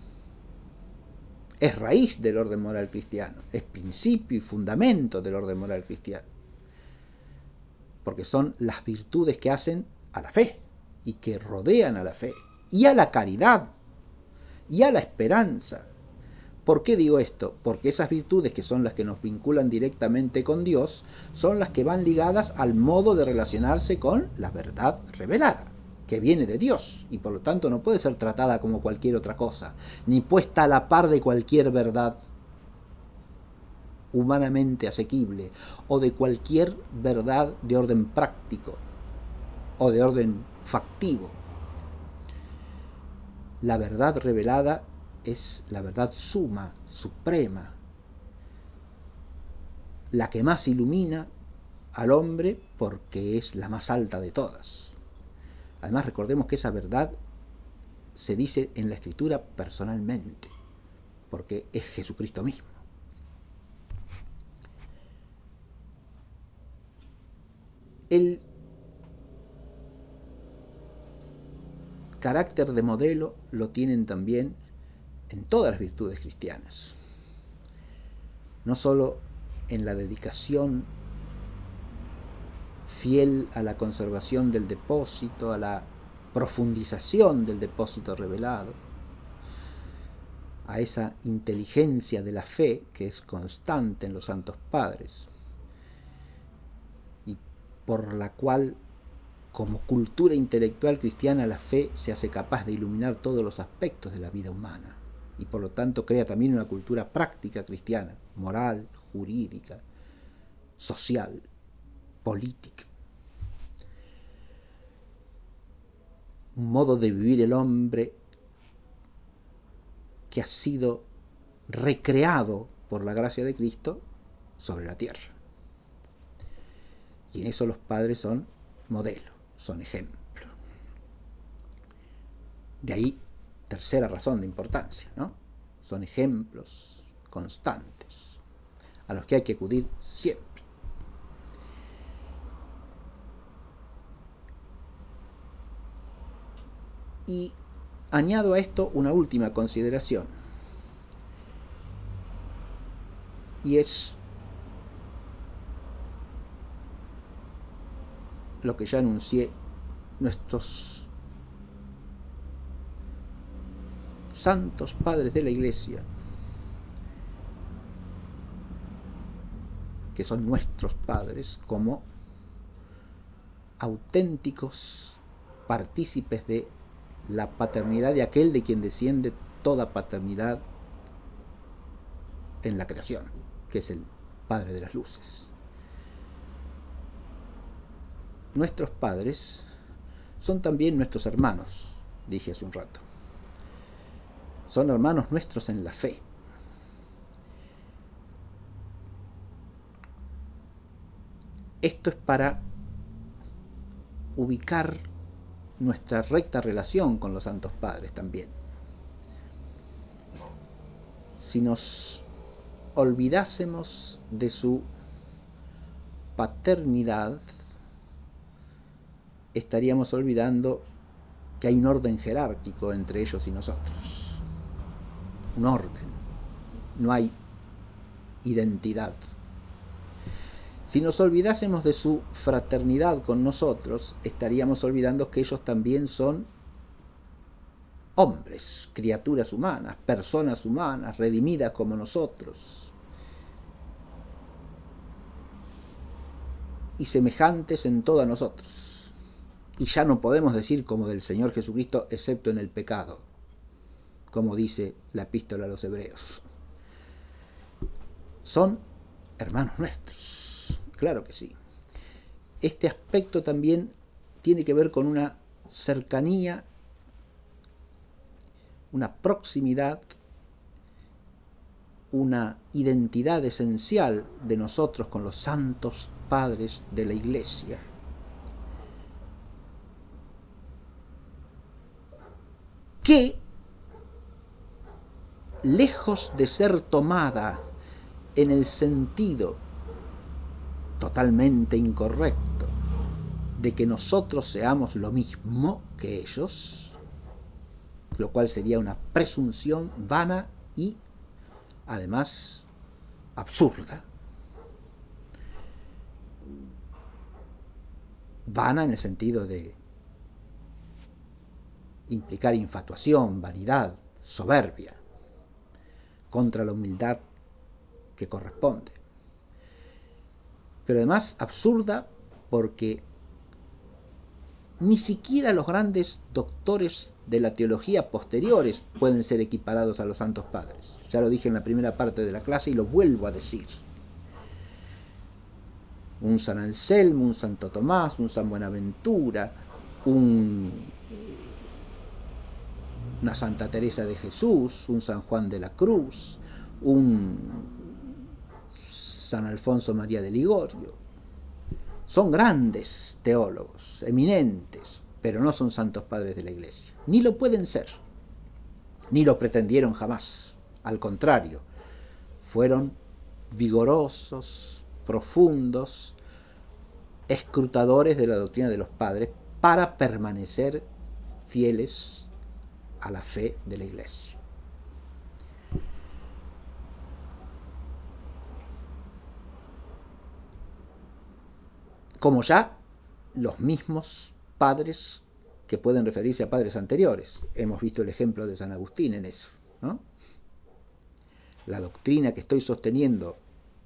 Es raíz del orden moral cristiano, es principio y fundamento del orden moral cristiano. Porque son las virtudes que hacen a la fe y que rodean a la fe y a la caridad y a la esperanza, ¿Por qué digo esto? Porque esas virtudes, que son las que nos vinculan directamente con Dios, son las que van ligadas al modo de relacionarse con la verdad revelada, que viene de Dios, y por lo tanto no puede ser tratada como cualquier otra cosa, ni puesta a la par de cualquier verdad humanamente asequible, o de cualquier verdad de orden práctico, o de orden factivo. La verdad revelada es la verdad suma, suprema, la que más ilumina al hombre porque es la más alta de todas. Además, recordemos que esa verdad se dice en la Escritura personalmente, porque es Jesucristo mismo. El carácter de modelo lo tienen también en todas las virtudes cristianas, no solo en la dedicación fiel a la conservación del depósito, a la profundización del depósito revelado, a esa inteligencia de la fe que es constante en los santos padres y por la cual, como cultura intelectual cristiana, la fe se hace capaz de iluminar todos los aspectos de la vida humana y por lo tanto crea también una cultura práctica cristiana, moral, jurídica, social, política. Un modo de vivir el hombre que ha sido recreado por la gracia de Cristo sobre la tierra. Y en eso los padres son modelo, son ejemplo. De ahí, tercera razón de importancia, ¿no? Son ejemplos constantes a los que hay que acudir siempre. Y añado a esto una última consideración, y es lo que ya anuncié: nuestros santos padres de la Iglesia, que son nuestros padres, como auténticos partícipes de la paternidad de aquel de quien desciende toda paternidad en la creación, que es el Padre de las Luces. Nuestros padres son también nuestros hermanos, dije hace un rato. Son hermanos nuestros en la fe. Esto es para ubicar nuestra recta relación con los santos padres también. Si nos olvidásemos de su paternidad, estaríamos olvidando que hay un orden jerárquico entre ellos y nosotros. Un orden. No hay identidad. Si nos olvidásemos de su fraternidad con nosotros, estaríamos olvidando que ellos también son hombres, criaturas humanas, personas humanas, redimidas como nosotros, y semejantes en todo a nosotros. Y ya no podemos decir como del Señor Jesucristo, excepto en el pecado, como dice la epístola a los Hebreos. Son hermanos nuestros. Claro que sí. Este aspecto también tiene que ver con una cercanía, una proximidad, una identidad esencial de nosotros con los santos padres de la Iglesia. Que, lejos de ser tomada en el sentido totalmente incorrecto de que nosotros seamos lo mismo que ellos, lo cual sería una presunción vana y además absurda. Vana en el sentido de implicar infatuación, vanidad, soberbia, contra la humildad que corresponde. Pero además absurda porque ni siquiera los grandes doctores de la teología posteriores pueden ser equiparados a los santos padres. Ya lo dije en la primera parte de la clase y lo vuelvo a decir. Un San Anselmo, un Santo Tomás, un San Buenaventura, un, una Santa Teresa de Jesús, un San Juan de la Cruz, un San Alfonso María de Ligorio. Son grandes teólogos, eminentes, pero no son santos padres de la Iglesia. Ni lo pueden ser, ni lo pretendieron jamás. Al contrario, fueron vigorosos, profundos, escrutadores de la doctrina de los padres para permanecer fieles a la fe de la Iglesia. Como ya los mismos padres que pueden referirse a padres anteriores. Hemos visto el ejemplo de San Agustín en eso, ¿no? La doctrina que estoy sosteniendo,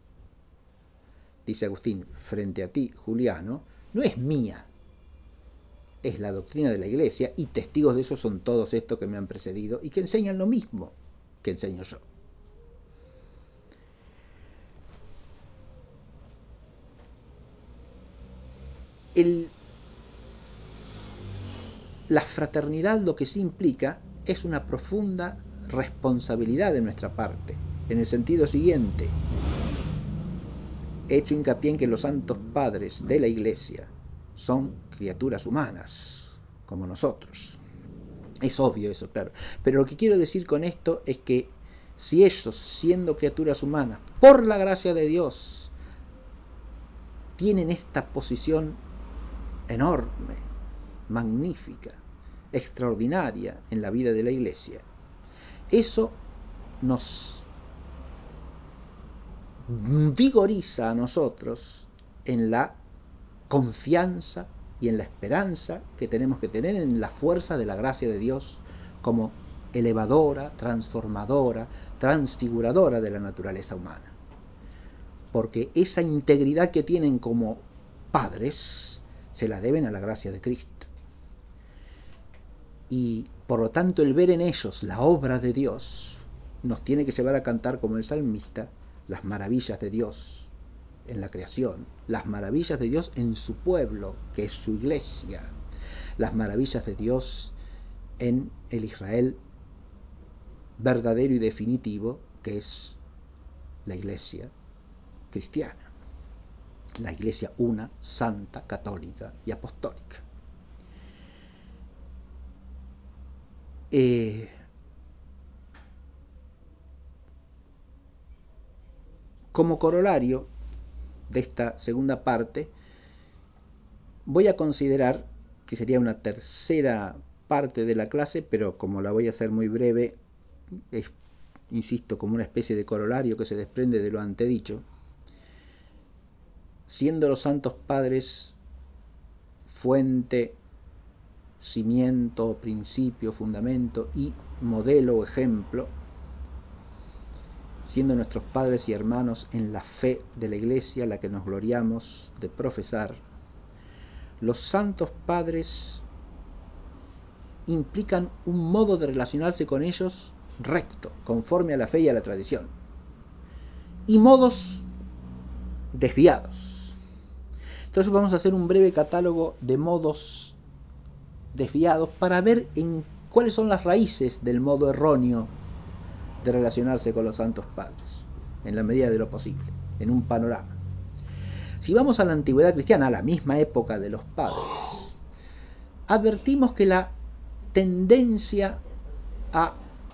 dice Agustín, frente a ti, Juliano, no es mía, es la doctrina de la Iglesia, y testigos de eso son todos estos que me han precedido y que enseñan lo mismo que enseño yo. El, la fraternidad lo que sí implica es una profunda responsabilidad de nuestra parte, en el sentido siguiente. He hecho hincapié en que los santos padres de la Iglesia son criaturas humanas, como nosotros. Es obvio eso, claro. Pero lo que quiero decir con esto es que si ellos, siendo criaturas humanas, por la gracia de Dios, tienen esta posición enorme, magnífica, extraordinaria en la vida de la Iglesia, eso nos vigoriza a nosotros en la confianza y en la esperanza que tenemos que tener en la fuerza de la gracia de Dios como elevadora, transformadora, transfiguradora de la naturaleza humana. Porque esa integridad que tienen como padres se la deben a la gracia de Cristo. Y por lo tanto el ver en ellos la obra de Dios nos tiene que llevar a cantar como el salmista las maravillas de Dios en la creación, las maravillas de Dios en su pueblo, que es su Iglesia, las maravillas de Dios en el Israel verdadero y definitivo, que es la Iglesia cristiana, la Iglesia una, santa, católica y apostólica. Eh, como corolario de esta segunda parte, voy a considerar, que sería una tercera parte de la clase, pero como la voy a hacer muy breve, es, insisto, como una especie de corolario que se desprende de lo antedicho. Siendo los santos padres fuente, cimiento, principio, fundamento y modelo o ejemplo, siendo nuestros padres y hermanos en la fe de la Iglesia, la que nos gloriamos de profesar, los santos padres implican un modo de relacionarse con ellos recto, conforme a la fe y a la tradición, y modos desviados. Entonces vamos a hacer un breve catálogo de modos desviados para ver en cuáles son las raíces del modo erróneo de relacionarse con los santos padres, en la medida de lo posible, en un panorama. Si vamos a la antigüedad cristiana, a la misma época de los padres, advertimos que la tendencia a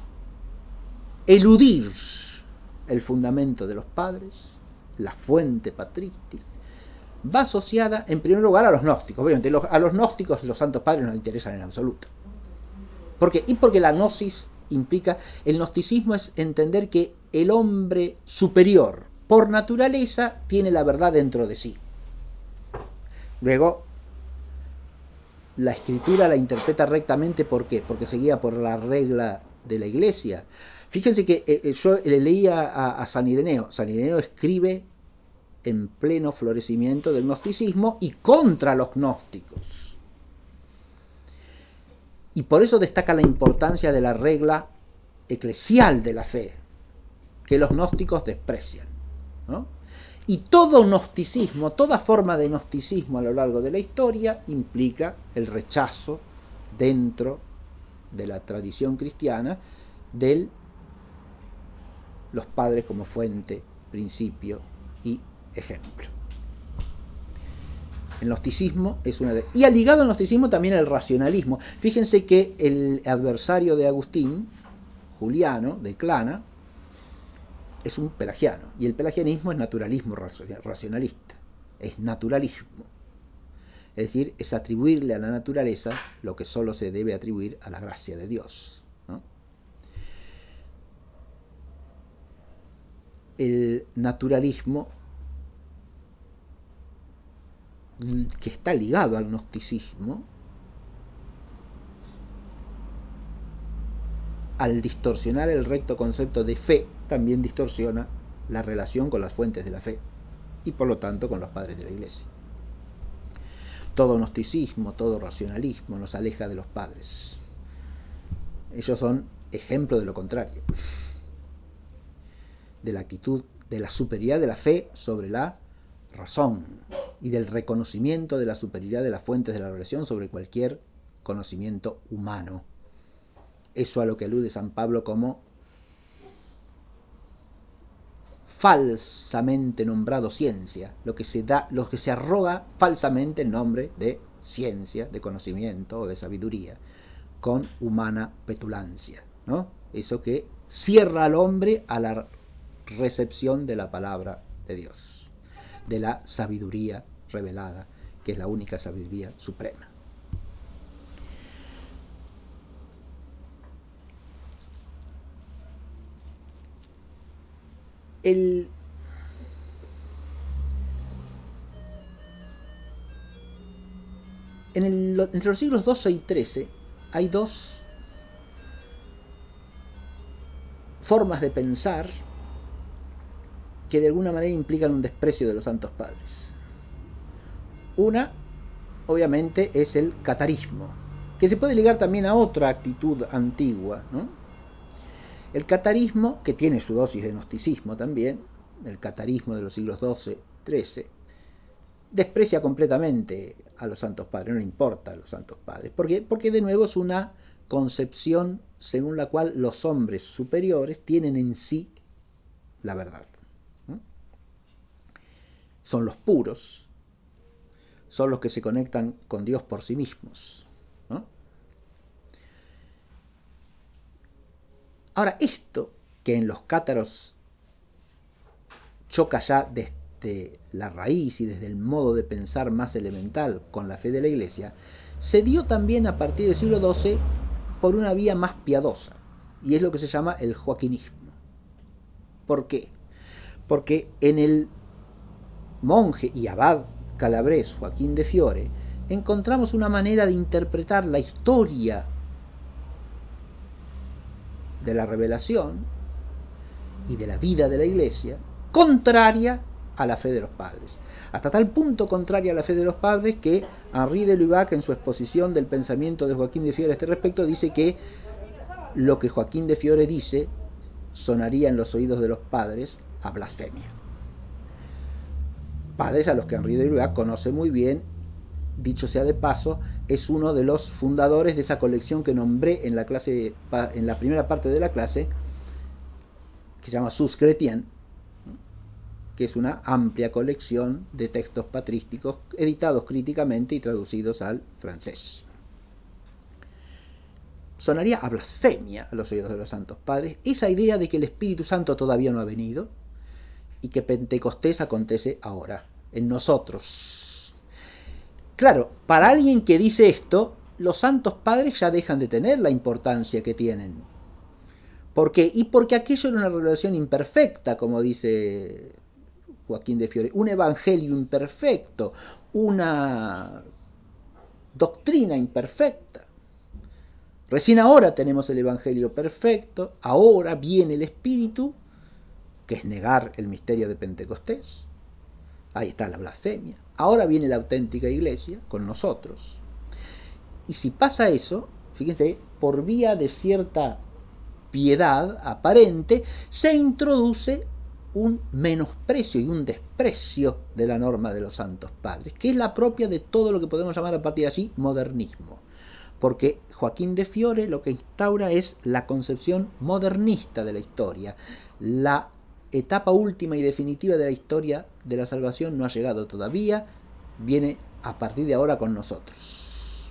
eludir el fundamento de los padres, la fuente patrística, va asociada en primer lugar a los gnósticos. Obviamente los, a los gnósticos los santos padres no les interesan en absoluto. ¿Por qué? Y porque la gnosis implica, el gnosticismo es entender que el hombre superior, por naturaleza, tiene la verdad dentro de sí. Luego, la escritura la interpreta rectamente, ¿por qué? Porque se guía por la regla de la Iglesia. Fíjense que eh, yo le leía a, a San Ireneo. San Ireneo escribe en pleno florecimiento del gnosticismo y contra los gnósticos. Y por eso destaca la importancia de la regla eclesial de la fe, que los gnósticos desprecian, ¿no? Y todo gnosticismo, toda forma de gnosticismo a lo largo de la historia implica el rechazo dentro de la tradición cristiana de los padres como fuente, principio y ejemplo. El gnosticismo es una de... Y ligado al gnosticismo también el racionalismo. Fíjense que el adversario de Agustín, Juliano, de Clana, es un pelagiano. Y el pelagianismo es naturalismo racionalista. Es naturalismo. Es decir, es atribuirle a la naturaleza lo que solo se debe atribuir a la gracia de Dios, ¿no? El naturalismo, que está ligado al gnosticismo, al distorsionar el recto concepto de fe, también distorsiona la relación con las fuentes de la fe y por lo tanto con los padres de la Iglesia. Todo gnosticismo, todo racionalismo nos aleja de los padres. Ellos son ejemplo de lo contrario, de la actitud, de la superioridad de la fe sobre la razón y del reconocimiento de la superioridad de las fuentes de la revelación sobre cualquier conocimiento humano. Eso a lo que alude San Pablo como falsamente nombrado ciencia, lo que se da, lo que se arroga falsamente el nombre de ciencia, de conocimiento o de sabiduría, con humana petulancia, ¿no? Eso que cierra al hombre a la recepción de la palabra de Dios, de la sabiduría revelada, que es la única sabiduría suprema. El, en el, entre los siglos doce y trece hay dos formas de pensar que de alguna manera implican un desprecio de los santos padres. Una, obviamente, es el catarismo, que se puede ligar también a otra actitud antigua, ¿no? El catarismo, que tiene su dosis de gnosticismo también, el catarismo de los siglos doce, trece, desprecia completamente a los santos padres, no le importa a los santos padres. ¿Por qué? Porque de nuevo es una concepción según la cual los hombres superiores tienen en sí la verdad. ¿No? Son los puros, son los que se conectan con Dios por sí mismos, ¿no? Ahora, esto que en los cátaros choca ya desde la raíz y desde el modo de pensar más elemental con la fe de la Iglesia, se dio también a partir del siglo doce por una vía más piadosa, y es lo que se llama el joaquinismo. ¿Por qué? Porque en el monje y abad calabrés Joaquín de Fiore encontramos una manera de interpretar la historia de la revelación y de la vida de la Iglesia contraria a la fe de los padres. Hasta tal punto contraria a la fe de los padres que Henri de Lubac, en su exposición del pensamiento de Joaquín de Fiore a este respecto, dice que lo que Joaquín de Fiore dice sonaría en los oídos de los padres a blasfemia. Padres a los que Henri de Lubac conoce muy bien. Dicho sea de paso, es uno de los fundadores de esa colección que nombré en la clase, en la primera parte de la clase, que se llama Sus Chrétiens, que es una amplia colección de textos patrísticos editados críticamente y traducidos al francés. Sonaría a blasfemia a los oídos de los santos padres esa idea de que el Espíritu Santo todavía no ha venido y que Pentecostés acontece ahora, en nosotros. Claro, para alguien que dice esto, los santos padres ya dejan de tener la importancia que tienen. ¿Por qué? Y porque aquello era una revelación imperfecta, como dice Joaquín de Fiore, un evangelio imperfecto, una doctrina imperfecta. Recién ahora tenemos el Evangelio perfecto, ahora viene el Espíritu, que es negar el misterio de Pentecostés. Ahí está la blasfemia. Ahora viene la auténtica iglesia con nosotros. Y si pasa eso, fíjense, por vía de cierta piedad aparente, se introduce un menosprecio y un desprecio de la norma de los santos padres, que es la propia de todo lo que podemos llamar a partir de allí modernismo. Porque Joaquín de Fiore lo que instaura es la concepción modernista de la historia. La etapa última y definitiva de la historia de la salvación no ha llegado todavía, viene a partir de ahora con nosotros.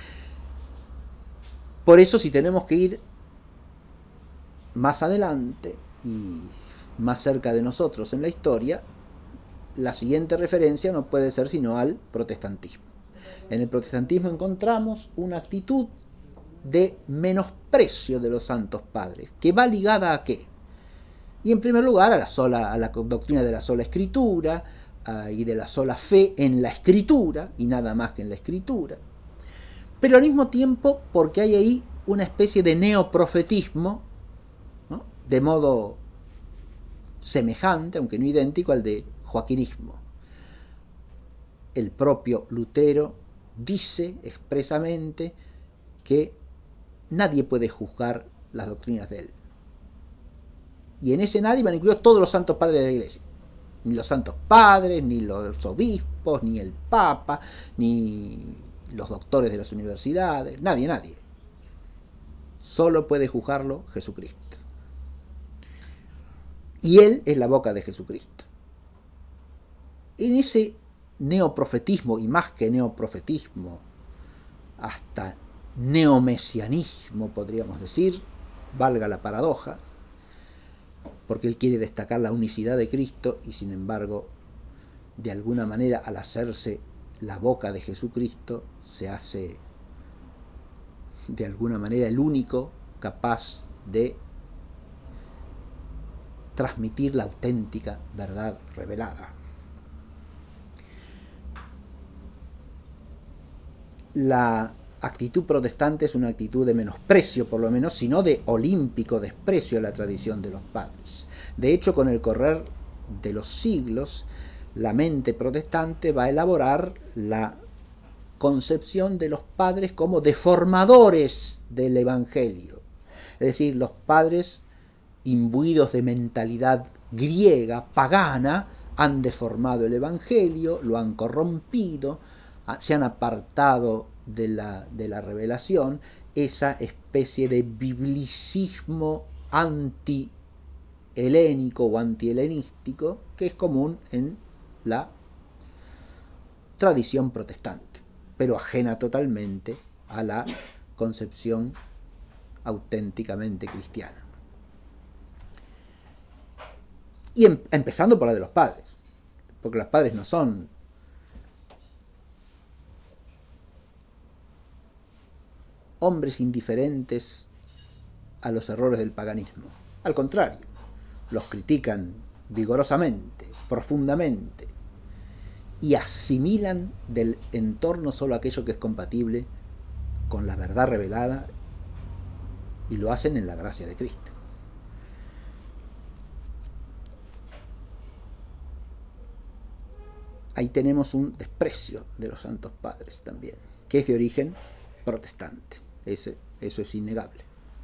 Por eso, si tenemos que ir más adelante y más cerca de nosotros en la historia, la siguiente referencia no puede ser sino al protestantismo. En el protestantismo encontramos una actitud de menosprecio de los santos padres, que va ligada a ¿qué? Y en primer lugar a la, sola, a la doctrina de la sola escritura uh, y de la sola fe en la escritura, y nada más que en la escritura. Pero al mismo tiempo porque hay ahí una especie de neoprofetismo, ¿no?, de modo semejante, aunque no idéntico, al de joaquinismo. El propio Lutero dice expresamente que nadie puede juzgar las doctrinas de él. Y en ese nadie van incluidos todos los santos padres de la Iglesia. Ni los santos padres, ni los obispos, ni el Papa, ni los doctores de las universidades. Nadie, nadie. Solo puede juzgarlo Jesucristo. Y él es la boca de Jesucristo. En ese neoprofetismo, y más que neoprofetismo, hasta neomesianismo podríamos decir, valga la paradoja, porque él quiere destacar la unicidad de Cristo y sin embargo, de alguna manera, al hacerse la boca de Jesucristo, se hace de alguna manera el único capaz de transmitir la auténtica verdad revelada. La actitud protestante es una actitud de menosprecio, por lo menos, sino de olímpico desprecio a la tradición de los padres. De hecho, con el correr de los siglos, la mente protestante va a elaborar la concepción de los padres como deformadores del Evangelio. Es decir, los padres, imbuidos de mentalidad griega, pagana, han deformado el Evangelio, lo han corrompido, se han apartado de la, de la revelación, esa especie de biblicismo anti-helénico o anti-helenístico que es común en la tradición protestante, pero ajena totalmente a la concepción auténticamente cristiana. Y em, empezando por la de los padres, porque los padres no son hombres indiferentes a los errores del paganismo. Al contrario, los critican vigorosamente, profundamente, y asimilan del entorno solo aquello que es compatible con la verdad revelada, y lo hacen en la gracia de Cristo. Ahí tenemos un desprecio de los santos padres también, que es de origen protestante. Eso, eso es innegable.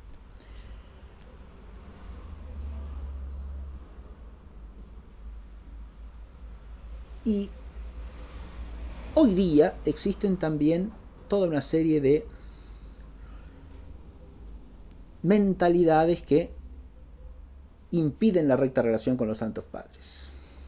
Y hoy día existen también toda una serie de mentalidades que impiden la recta relación con los santos padres.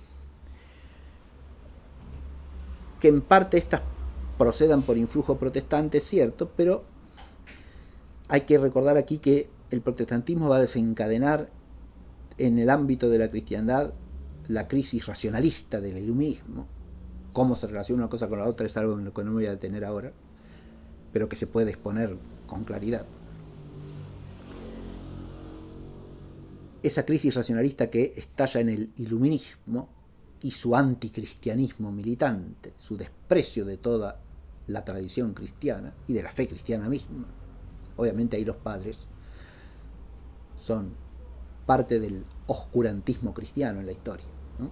Que en parte estas procedan por influjo protestante, es cierto, pero hay que recordar aquí que el protestantismo va a desencadenar en el ámbito de la cristiandad la crisis racionalista del iluminismo. Cómo se relaciona una cosa con la otra es algo en lo que no me voy a detener ahora, pero que se puede exponer con claridad. Esa crisis racionalista que estalla en el iluminismo y su anticristianismo militante, su desprecio de toda la tradición cristiana y de la fe cristiana misma, Obviamente ahí los padres son parte del oscurantismo cristiano en la historia, ¿no?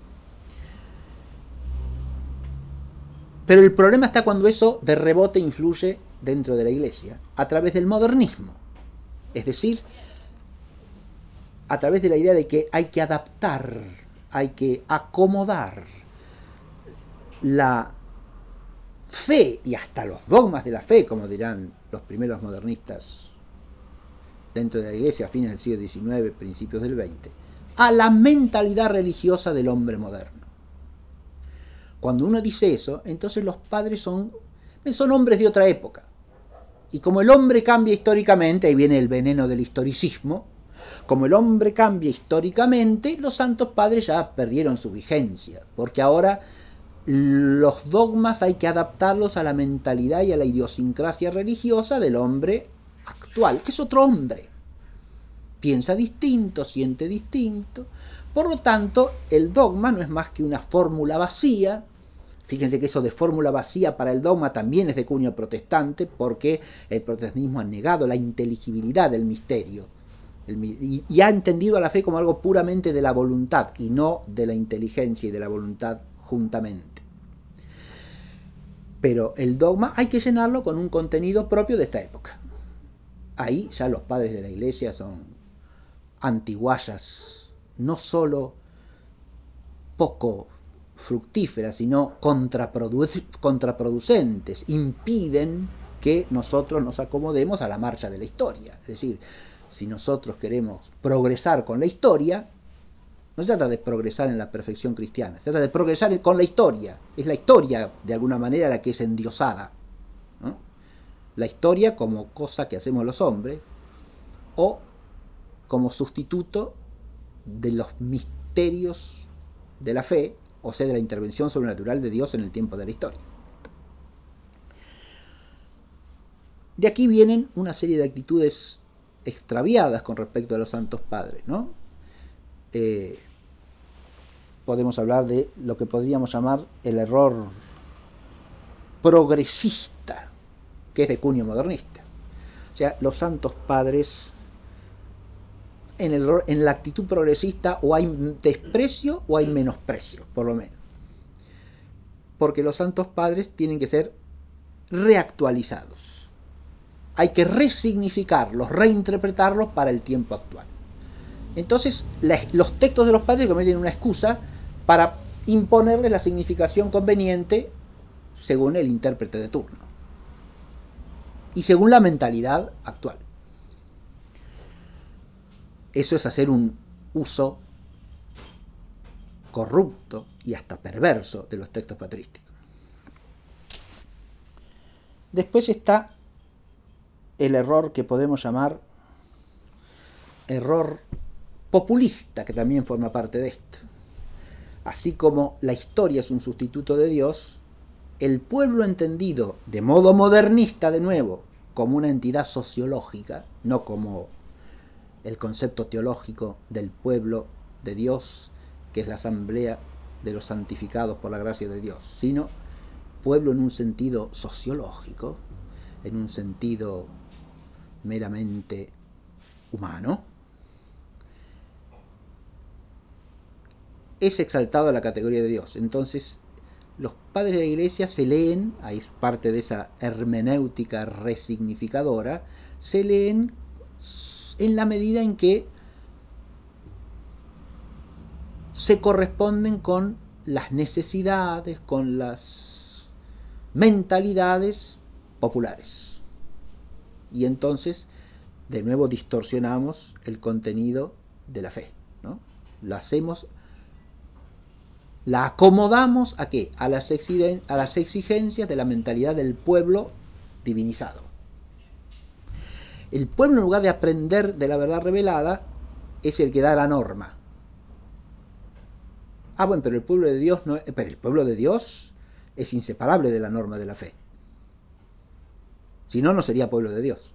Pero el problema está cuando eso de rebote influye dentro de la Iglesia a través del modernismo, es decir, a través de la idea de que hay que adaptar, hay que acomodar la fe y hasta los dogmas de la fe, como dirán los primeros modernistas dentro de la Iglesia a fines del siglo diecinueve, principios del veinte, a la mentalidad religiosa del hombre moderno. Cuando uno dice eso, entonces los padres son, son hombres de otra época. Y como el hombre cambia históricamente, ahí viene el veneno del historicismo, como el hombre cambia históricamente, los santos padres ya perdieron su vigencia, porque ahora los dogmas hay que adaptarlos a la mentalidad y a la idiosincrasia religiosa del hombre actual, que es otro hombre. Piensa distinto, siente distinto. Por lo tanto, el dogma no es más que una fórmula vacía. Fíjense que eso de fórmula vacía para el dogma también es de cuño protestante, porque el protestantismo ha negado la inteligibilidad del misterio el, y, y ha entendido a la fe como algo puramente de la voluntad y no de la inteligencia y de la voluntad juntamente. Pero el dogma hay que llenarlo con un contenido propio de esta época. Ahí ya los padres de la Iglesia son antiguallas, no solo poco fructíferas, sino contraproduc- contraproducentes, impiden que nosotros nos acomodemos a la marcha de la historia. Es decir, si nosotros queremos progresar con la historia, no se trata de progresar en la perfección cristiana, se trata de progresar con la historia. Es la historia, de alguna manera, la que es endiosada, ¿no? La historia como cosa que hacemos los hombres, o como sustituto de los misterios de la fe, o sea, de la intervención sobrenatural de Dios en el tiempo de la historia. De aquí vienen una serie de actitudes extraviadas con respecto a los santos padres, ¿no? Eh, podemos hablar de lo que podríamos llamar el error progresista, que es de cuño modernista. O sea, los santos padres, en, el, en la actitud progresista, o hay desprecio o hay menosprecio, por lo menos. Porque los santos padres tienen que ser reactualizados. Hay que resignificarlos, reinterpretarlos para el tiempo actual. Entonces, la, los textos de los padres convienen una excusa para imponerles la significación conveniente según el intérprete de turno y según la mentalidad actual. Eso es hacer un uso corrupto y hasta perverso de los textos patrísticos. Después está el error que podemos llamar error populista, que también forma parte de esto. Así como la historia es un sustituto de Dios, el pueblo entendido de modo modernista, de nuevo, como una entidad sociológica, no como el concepto teológico del pueblo de Dios, que es la asamblea de los santificados por la gracia de Dios, sino pueblo en un sentido sociológico, en un sentido meramente humano, es exaltado a la categoría de Dios. Entonces, los padres de la Iglesia se leen, ahí es parte de esa hermenéutica resignificadora, se leen en la medida en que se corresponden con las necesidades, con las mentalidades populares. Y entonces, de nuevo, distorsionamos el contenido de la fe, ¿no? La hacemos, la acomodamos ¿a qué? A las, exigen, a las exigencias de la mentalidad del pueblo divinizado. El pueblo, en lugar de aprender de la verdad revelada, es el que da la norma. Ah, bueno, pero el pueblo de Dios no, pero el pueblo de Dios es inseparable de la norma de la fe. Si no, no sería pueblo de Dios.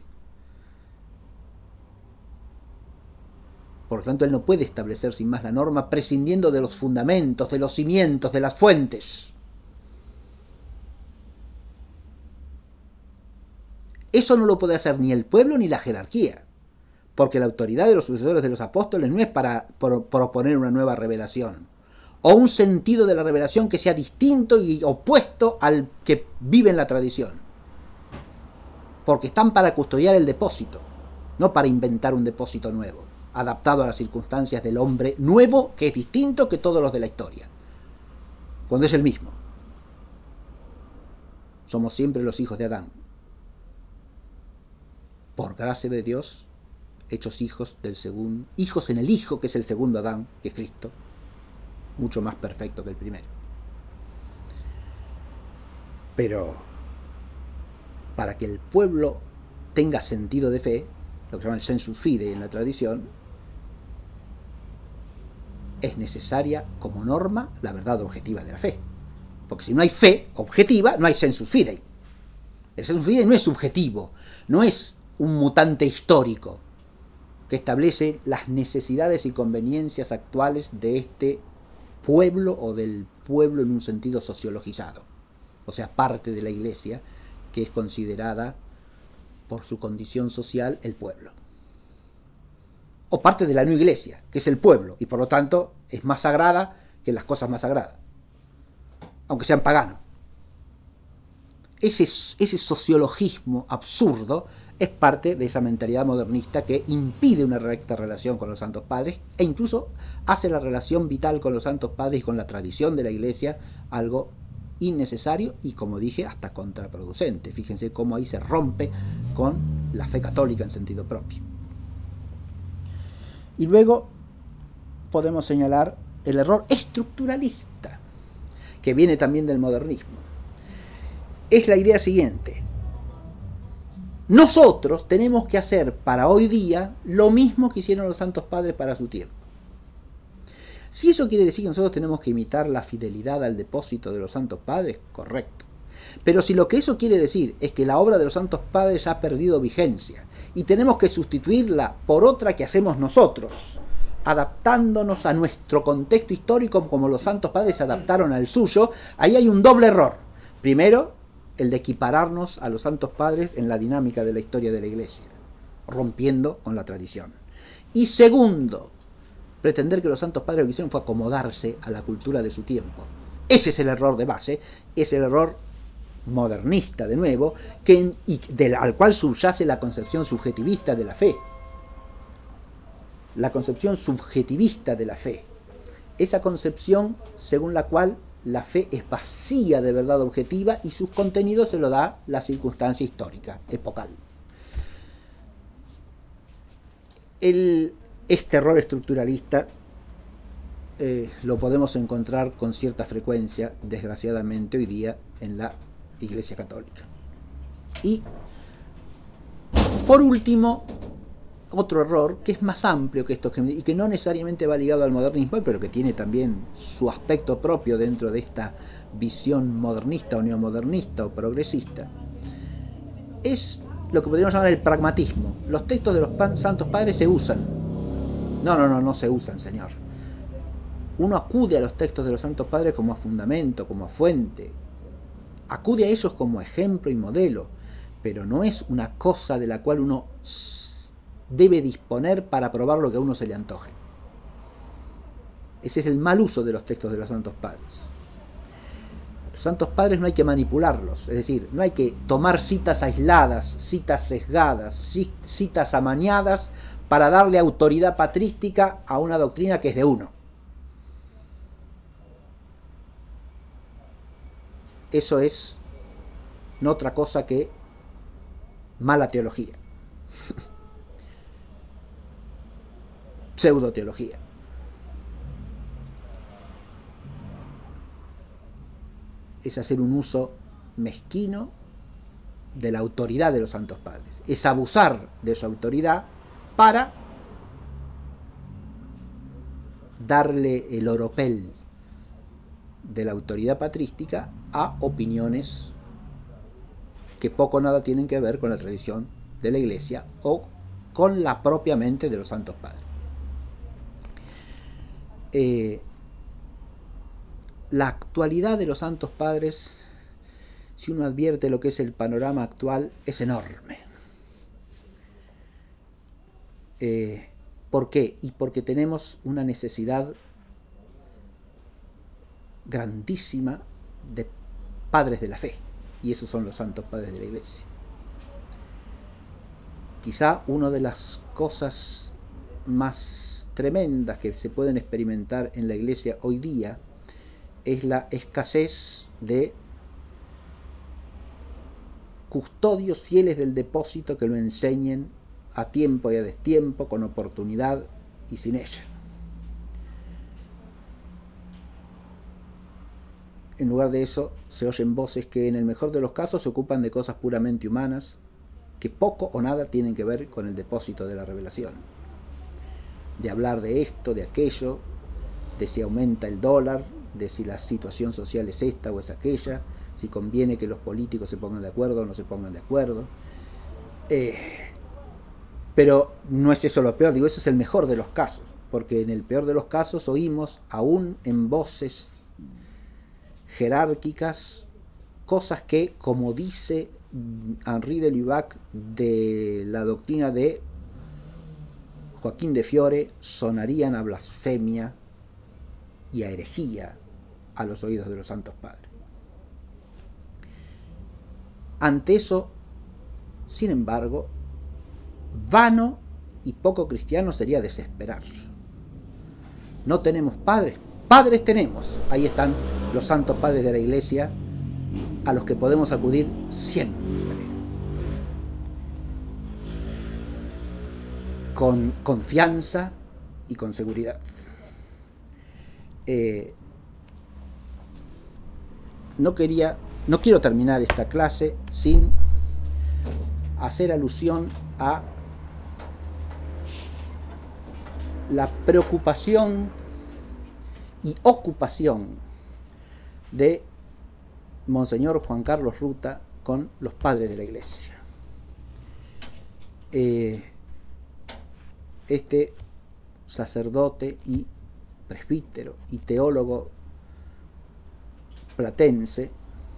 Por lo tanto, él no puede establecer sin más la norma, prescindiendo de los fundamentos, de los cimientos, de las fuentes. Eso no lo puede hacer ni el pueblo ni la jerarquía, porque la autoridad de los sucesores de los apóstoles no es para proponer una nueva revelación, o un sentido de la revelación que sea distinto y opuesto al que vive en la tradición, porque están para custodiar el depósito, no para inventar un depósito nuevo, adaptado a las circunstancias del hombre nuevo, que es distinto que todos los de la historia, cuando es el mismo. Somos siempre los hijos de Adán, por gracia de Dios, hechos hijos del segundo, hijos en el Hijo, que es el segundo Adán, que es Cristo, mucho más perfecto que el primero. Pero para que el pueblo tenga sentido de fe, lo que se llama el sensus fidei en la tradición, es necesaria como norma la verdad objetiva de la fe. Porque si no hay fe objetiva, no hay sensus fidei. El sensus fidei no es subjetivo, no es un mutante histórico que establece las necesidades y conveniencias actuales de este pueblo o del pueblo en un sentido sociologizado, o sea, parte de la Iglesia que es considerada por su condición social el pueblo, o parte de la no Iglesia, que es el pueblo, y por lo tanto es más sagrada que las cosas más sagradas, aunque sean paganos. Ese, ese sociologismo absurdo es parte de esa mentalidad modernista que impide una recta relación con los santos padres e incluso hace la relación vital con los santos padres y con la tradición de la Iglesia algo innecesario y, como dije, hasta contraproducente. Fíjense cómo ahí se rompe con la fe católica en sentido propio. Y luego podemos señalar el error estructuralista, que viene también del modernismo. Es la idea siguiente: nosotros tenemos que hacer para hoy día lo mismo que hicieron los santos padres para su tiempo. Si eso quiere decir que nosotros tenemos que imitar la fidelidad al depósito de los santos padres, correcto. Pero si lo que eso quiere decir es que la obra de los santos padres ha perdido vigencia y tenemos que sustituirla por otra que hacemos nosotros, adaptándonos a nuestro contexto histórico como los santos padres se adaptaron al suyo, ahí hay un doble error. Primero, el de equipararnos a los santos padres en la dinámica de la historia de la Iglesia, rompiendo con la tradición. Y segundo, pretender que los santos padres lo que hicieron fue acomodarse a la cultura de su tiempo. Ese es el error de base, es el error modernista de nuevo, que, y del, al cual subyace la concepción subjetivista de la fe. La concepción subjetivista de la fe. Esa concepción según la cual la fe es vacía de verdad objetiva y sus contenidos se lo da la circunstancia histórica, epocal. El, este error estructuralista eh, lo podemos encontrar con cierta frecuencia, desgraciadamente, hoy día en la Iglesia Católica. Y, por último, otro error que es más amplio que esto y que no necesariamente va ligado al modernismo, pero que tiene también su aspecto propio dentro de esta visión modernista o neomodernista o progresista, es lo que podríamos llamar el pragmatismo. Los textos de los pan, santos padres se usan. No, no, no, no se usan, señor. Uno acude a los textos de los santos padres como a fundamento, como a fuente. Acude a ellos como ejemplo y modelo, pero no es una cosa de la cual uno debe disponer para probar lo que a uno se le antoje. Ese es el mal uso de los textos de los santos padres. Los santos padres no hay que manipularlos, es decir, no hay que tomar citas aisladas, citas sesgadas, citas amañadas para darle autoridad patrística a una doctrina que es de uno. Eso es no otra cosa que mala teología. Pseudoteología. Es hacer un uso mezquino de la autoridad de los santos padres. Es abusar de su autoridad para darle el oropel de la autoridad patrística a opiniones que poco o nada tienen que ver con la tradición de la Iglesia o con la propia mente de los santos padres. Eh, la actualidad de los santos padres, si uno advierte lo que es el panorama actual, es enorme. Eh, ¿Por qué? Y porque tenemos una necesidad grandísima de padres de la fe, y esos son los santos padres de la Iglesia. Quizá una de las cosas más tremendas que se pueden experimentar en la Iglesia hoy día es la escasez de custodios fieles del depósito que lo enseñen a tiempo y a destiempo, con oportunidad y sin ella. En lugar de eso, se oyen voces que en el mejor de los casos se ocupan de cosas puramente humanas, que poco o nada tienen que ver con el depósito de la revelación. De hablar de esto, de aquello, de si aumenta el dólar, de si la situación social es esta o es aquella, si conviene que los políticos se pongan de acuerdo o no se pongan de acuerdo. Eh, pero no es eso lo peor, digo, eso es el mejor de los casos, porque en el peor de los casos oímos, aún en voces jerárquicas, cosas que, como dice Henri de Lubac de la doctrina de Joaquín de Fiore, sonarían a blasfemia y a herejía a los oídos de los santos padres. Ante eso, sin embargo, vano y poco cristiano sería desesperar. No tenemos padres, padres tenemos. Ahí están los santos padres de la Iglesia, a los que podemos acudir siempre, con confianza y con seguridad. Eh, no quería, no quiero terminar esta clase sin hacer alusión a la preocupación y ocupación de Monseñor Juan Carlos Ruta con los padres de la Iglesia. Eh, este sacerdote y presbítero y teólogo platense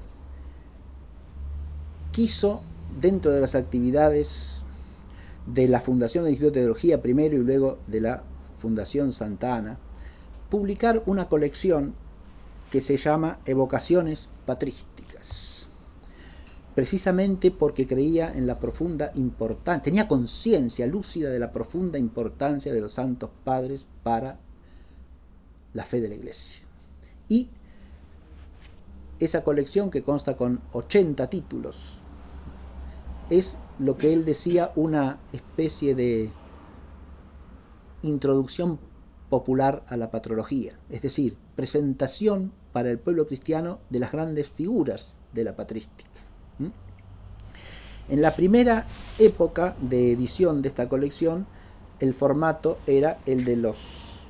quiso, dentro de las actividades de la Fundación del Instituto de Teología primero y luego de la Fundación Santa Ana, publicar una colección que se llama Evocaciones Patrísticas, precisamente porque creía en la profunda importancia, tenía conciencia lúcida de la profunda importancia de los santos padres para la fe de la Iglesia. Y esa colección, que consta con ochenta títulos, es lo que él decía una especie de introducción popular a la patrología, es decir, presentación para el pueblo cristiano de las grandes figuras de la patrística. ¿Mm? En la primera época de edición de esta colección, el formato era el de los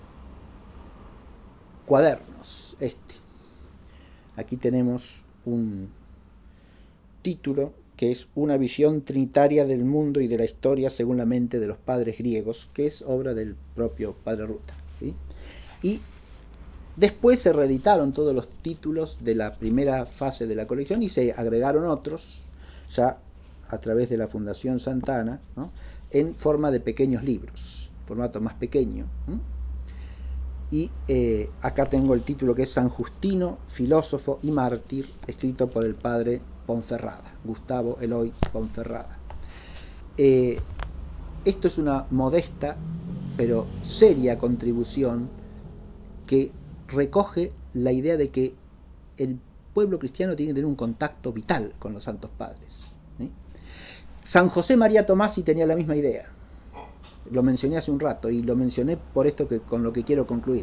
cuadernos. Este. Aquí tenemos un título que es Una visión trinitaria del mundo y de la historia según la mente de los padres griegos, que es obra del propio padre Ruta, ¿sí? Y después se reeditaron todos los títulos de la primera fase de la colección y se agregaron otros, ya a través de la Fundación Santa Ana, ¿no?, en forma de pequeños libros, formato más pequeño. ¿no? Y eh, acá tengo el título, que es San Justino, filósofo y mártir, escrito por el padre Ponferrada, Gustavo Eloy Ponferrada. Eh, esto es una modesta pero seria contribución que recoge la idea de que el pueblo cristiano tiene que tener un contacto vital con los santos padres. ¿sí? San José María Tomasi tenía la misma idea. Lo mencioné hace un rato y lo mencioné por esto que, con lo que quiero concluir.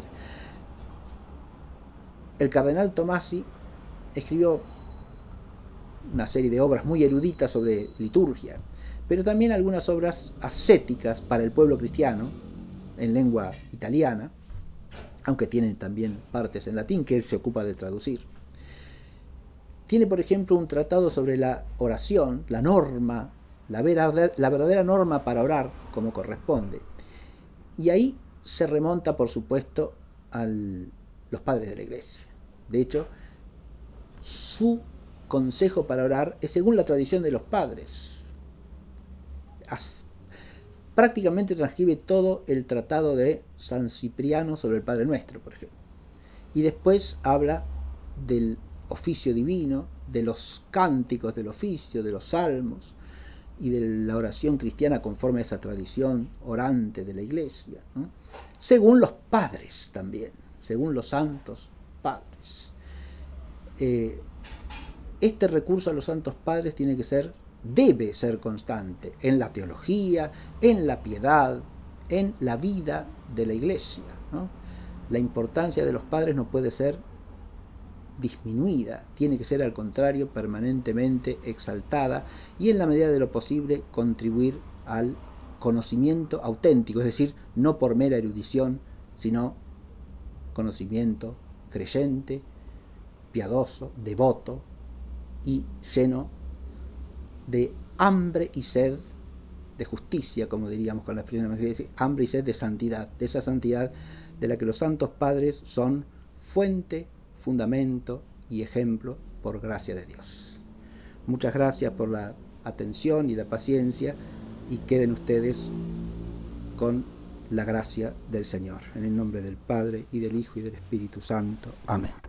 El cardenal Tomasi escribió una serie de obras muy eruditas sobre liturgia, pero también algunas obras ascéticas para el pueblo cristiano en lengua italiana, aunque tienen también partes en latín que él se ocupa de traducir. Tiene, por ejemplo, un tratado sobre la oración, la norma, la verdadera, la verdadera norma para orar como corresponde. Y ahí se remonta, por supuesto, a los padres de la Iglesia. De hecho, su consejo para orar es según la tradición de los padres. prácticamente transcribe todo el tratado de San Cipriano sobre el Padre Nuestro, por ejemplo. Y después habla del oficio divino, de los cánticos del oficio, de los salmos y de la oración cristiana conforme a esa tradición orante de la Iglesia, ¿no? Según los padres también, según los santos padres. Eh, este recurso a los santos padres tiene que ser, debe ser constante en la teología, en la piedad, en la vida de la Iglesia, ¿no? La importancia de los padres no puede ser disminuida, tiene que ser al contrario permanentemente exaltada y en la medida de lo posible contribuir al conocimiento auténtico, es decir, no por mera erudición, sino conocimiento creyente, piadoso, devoto y lleno de hambre y sed de justicia, como diríamos con la expresión evangélica, hambre y sed de santidad, de esa santidad de la que los santos padres son fuente, fundamento y ejemplo por gracia de Dios. Muchas gracias por la atención y la paciencia y queden ustedes con la gracia del Señor. En el nombre del Padre y del Hijo y del Espíritu Santo. Amén.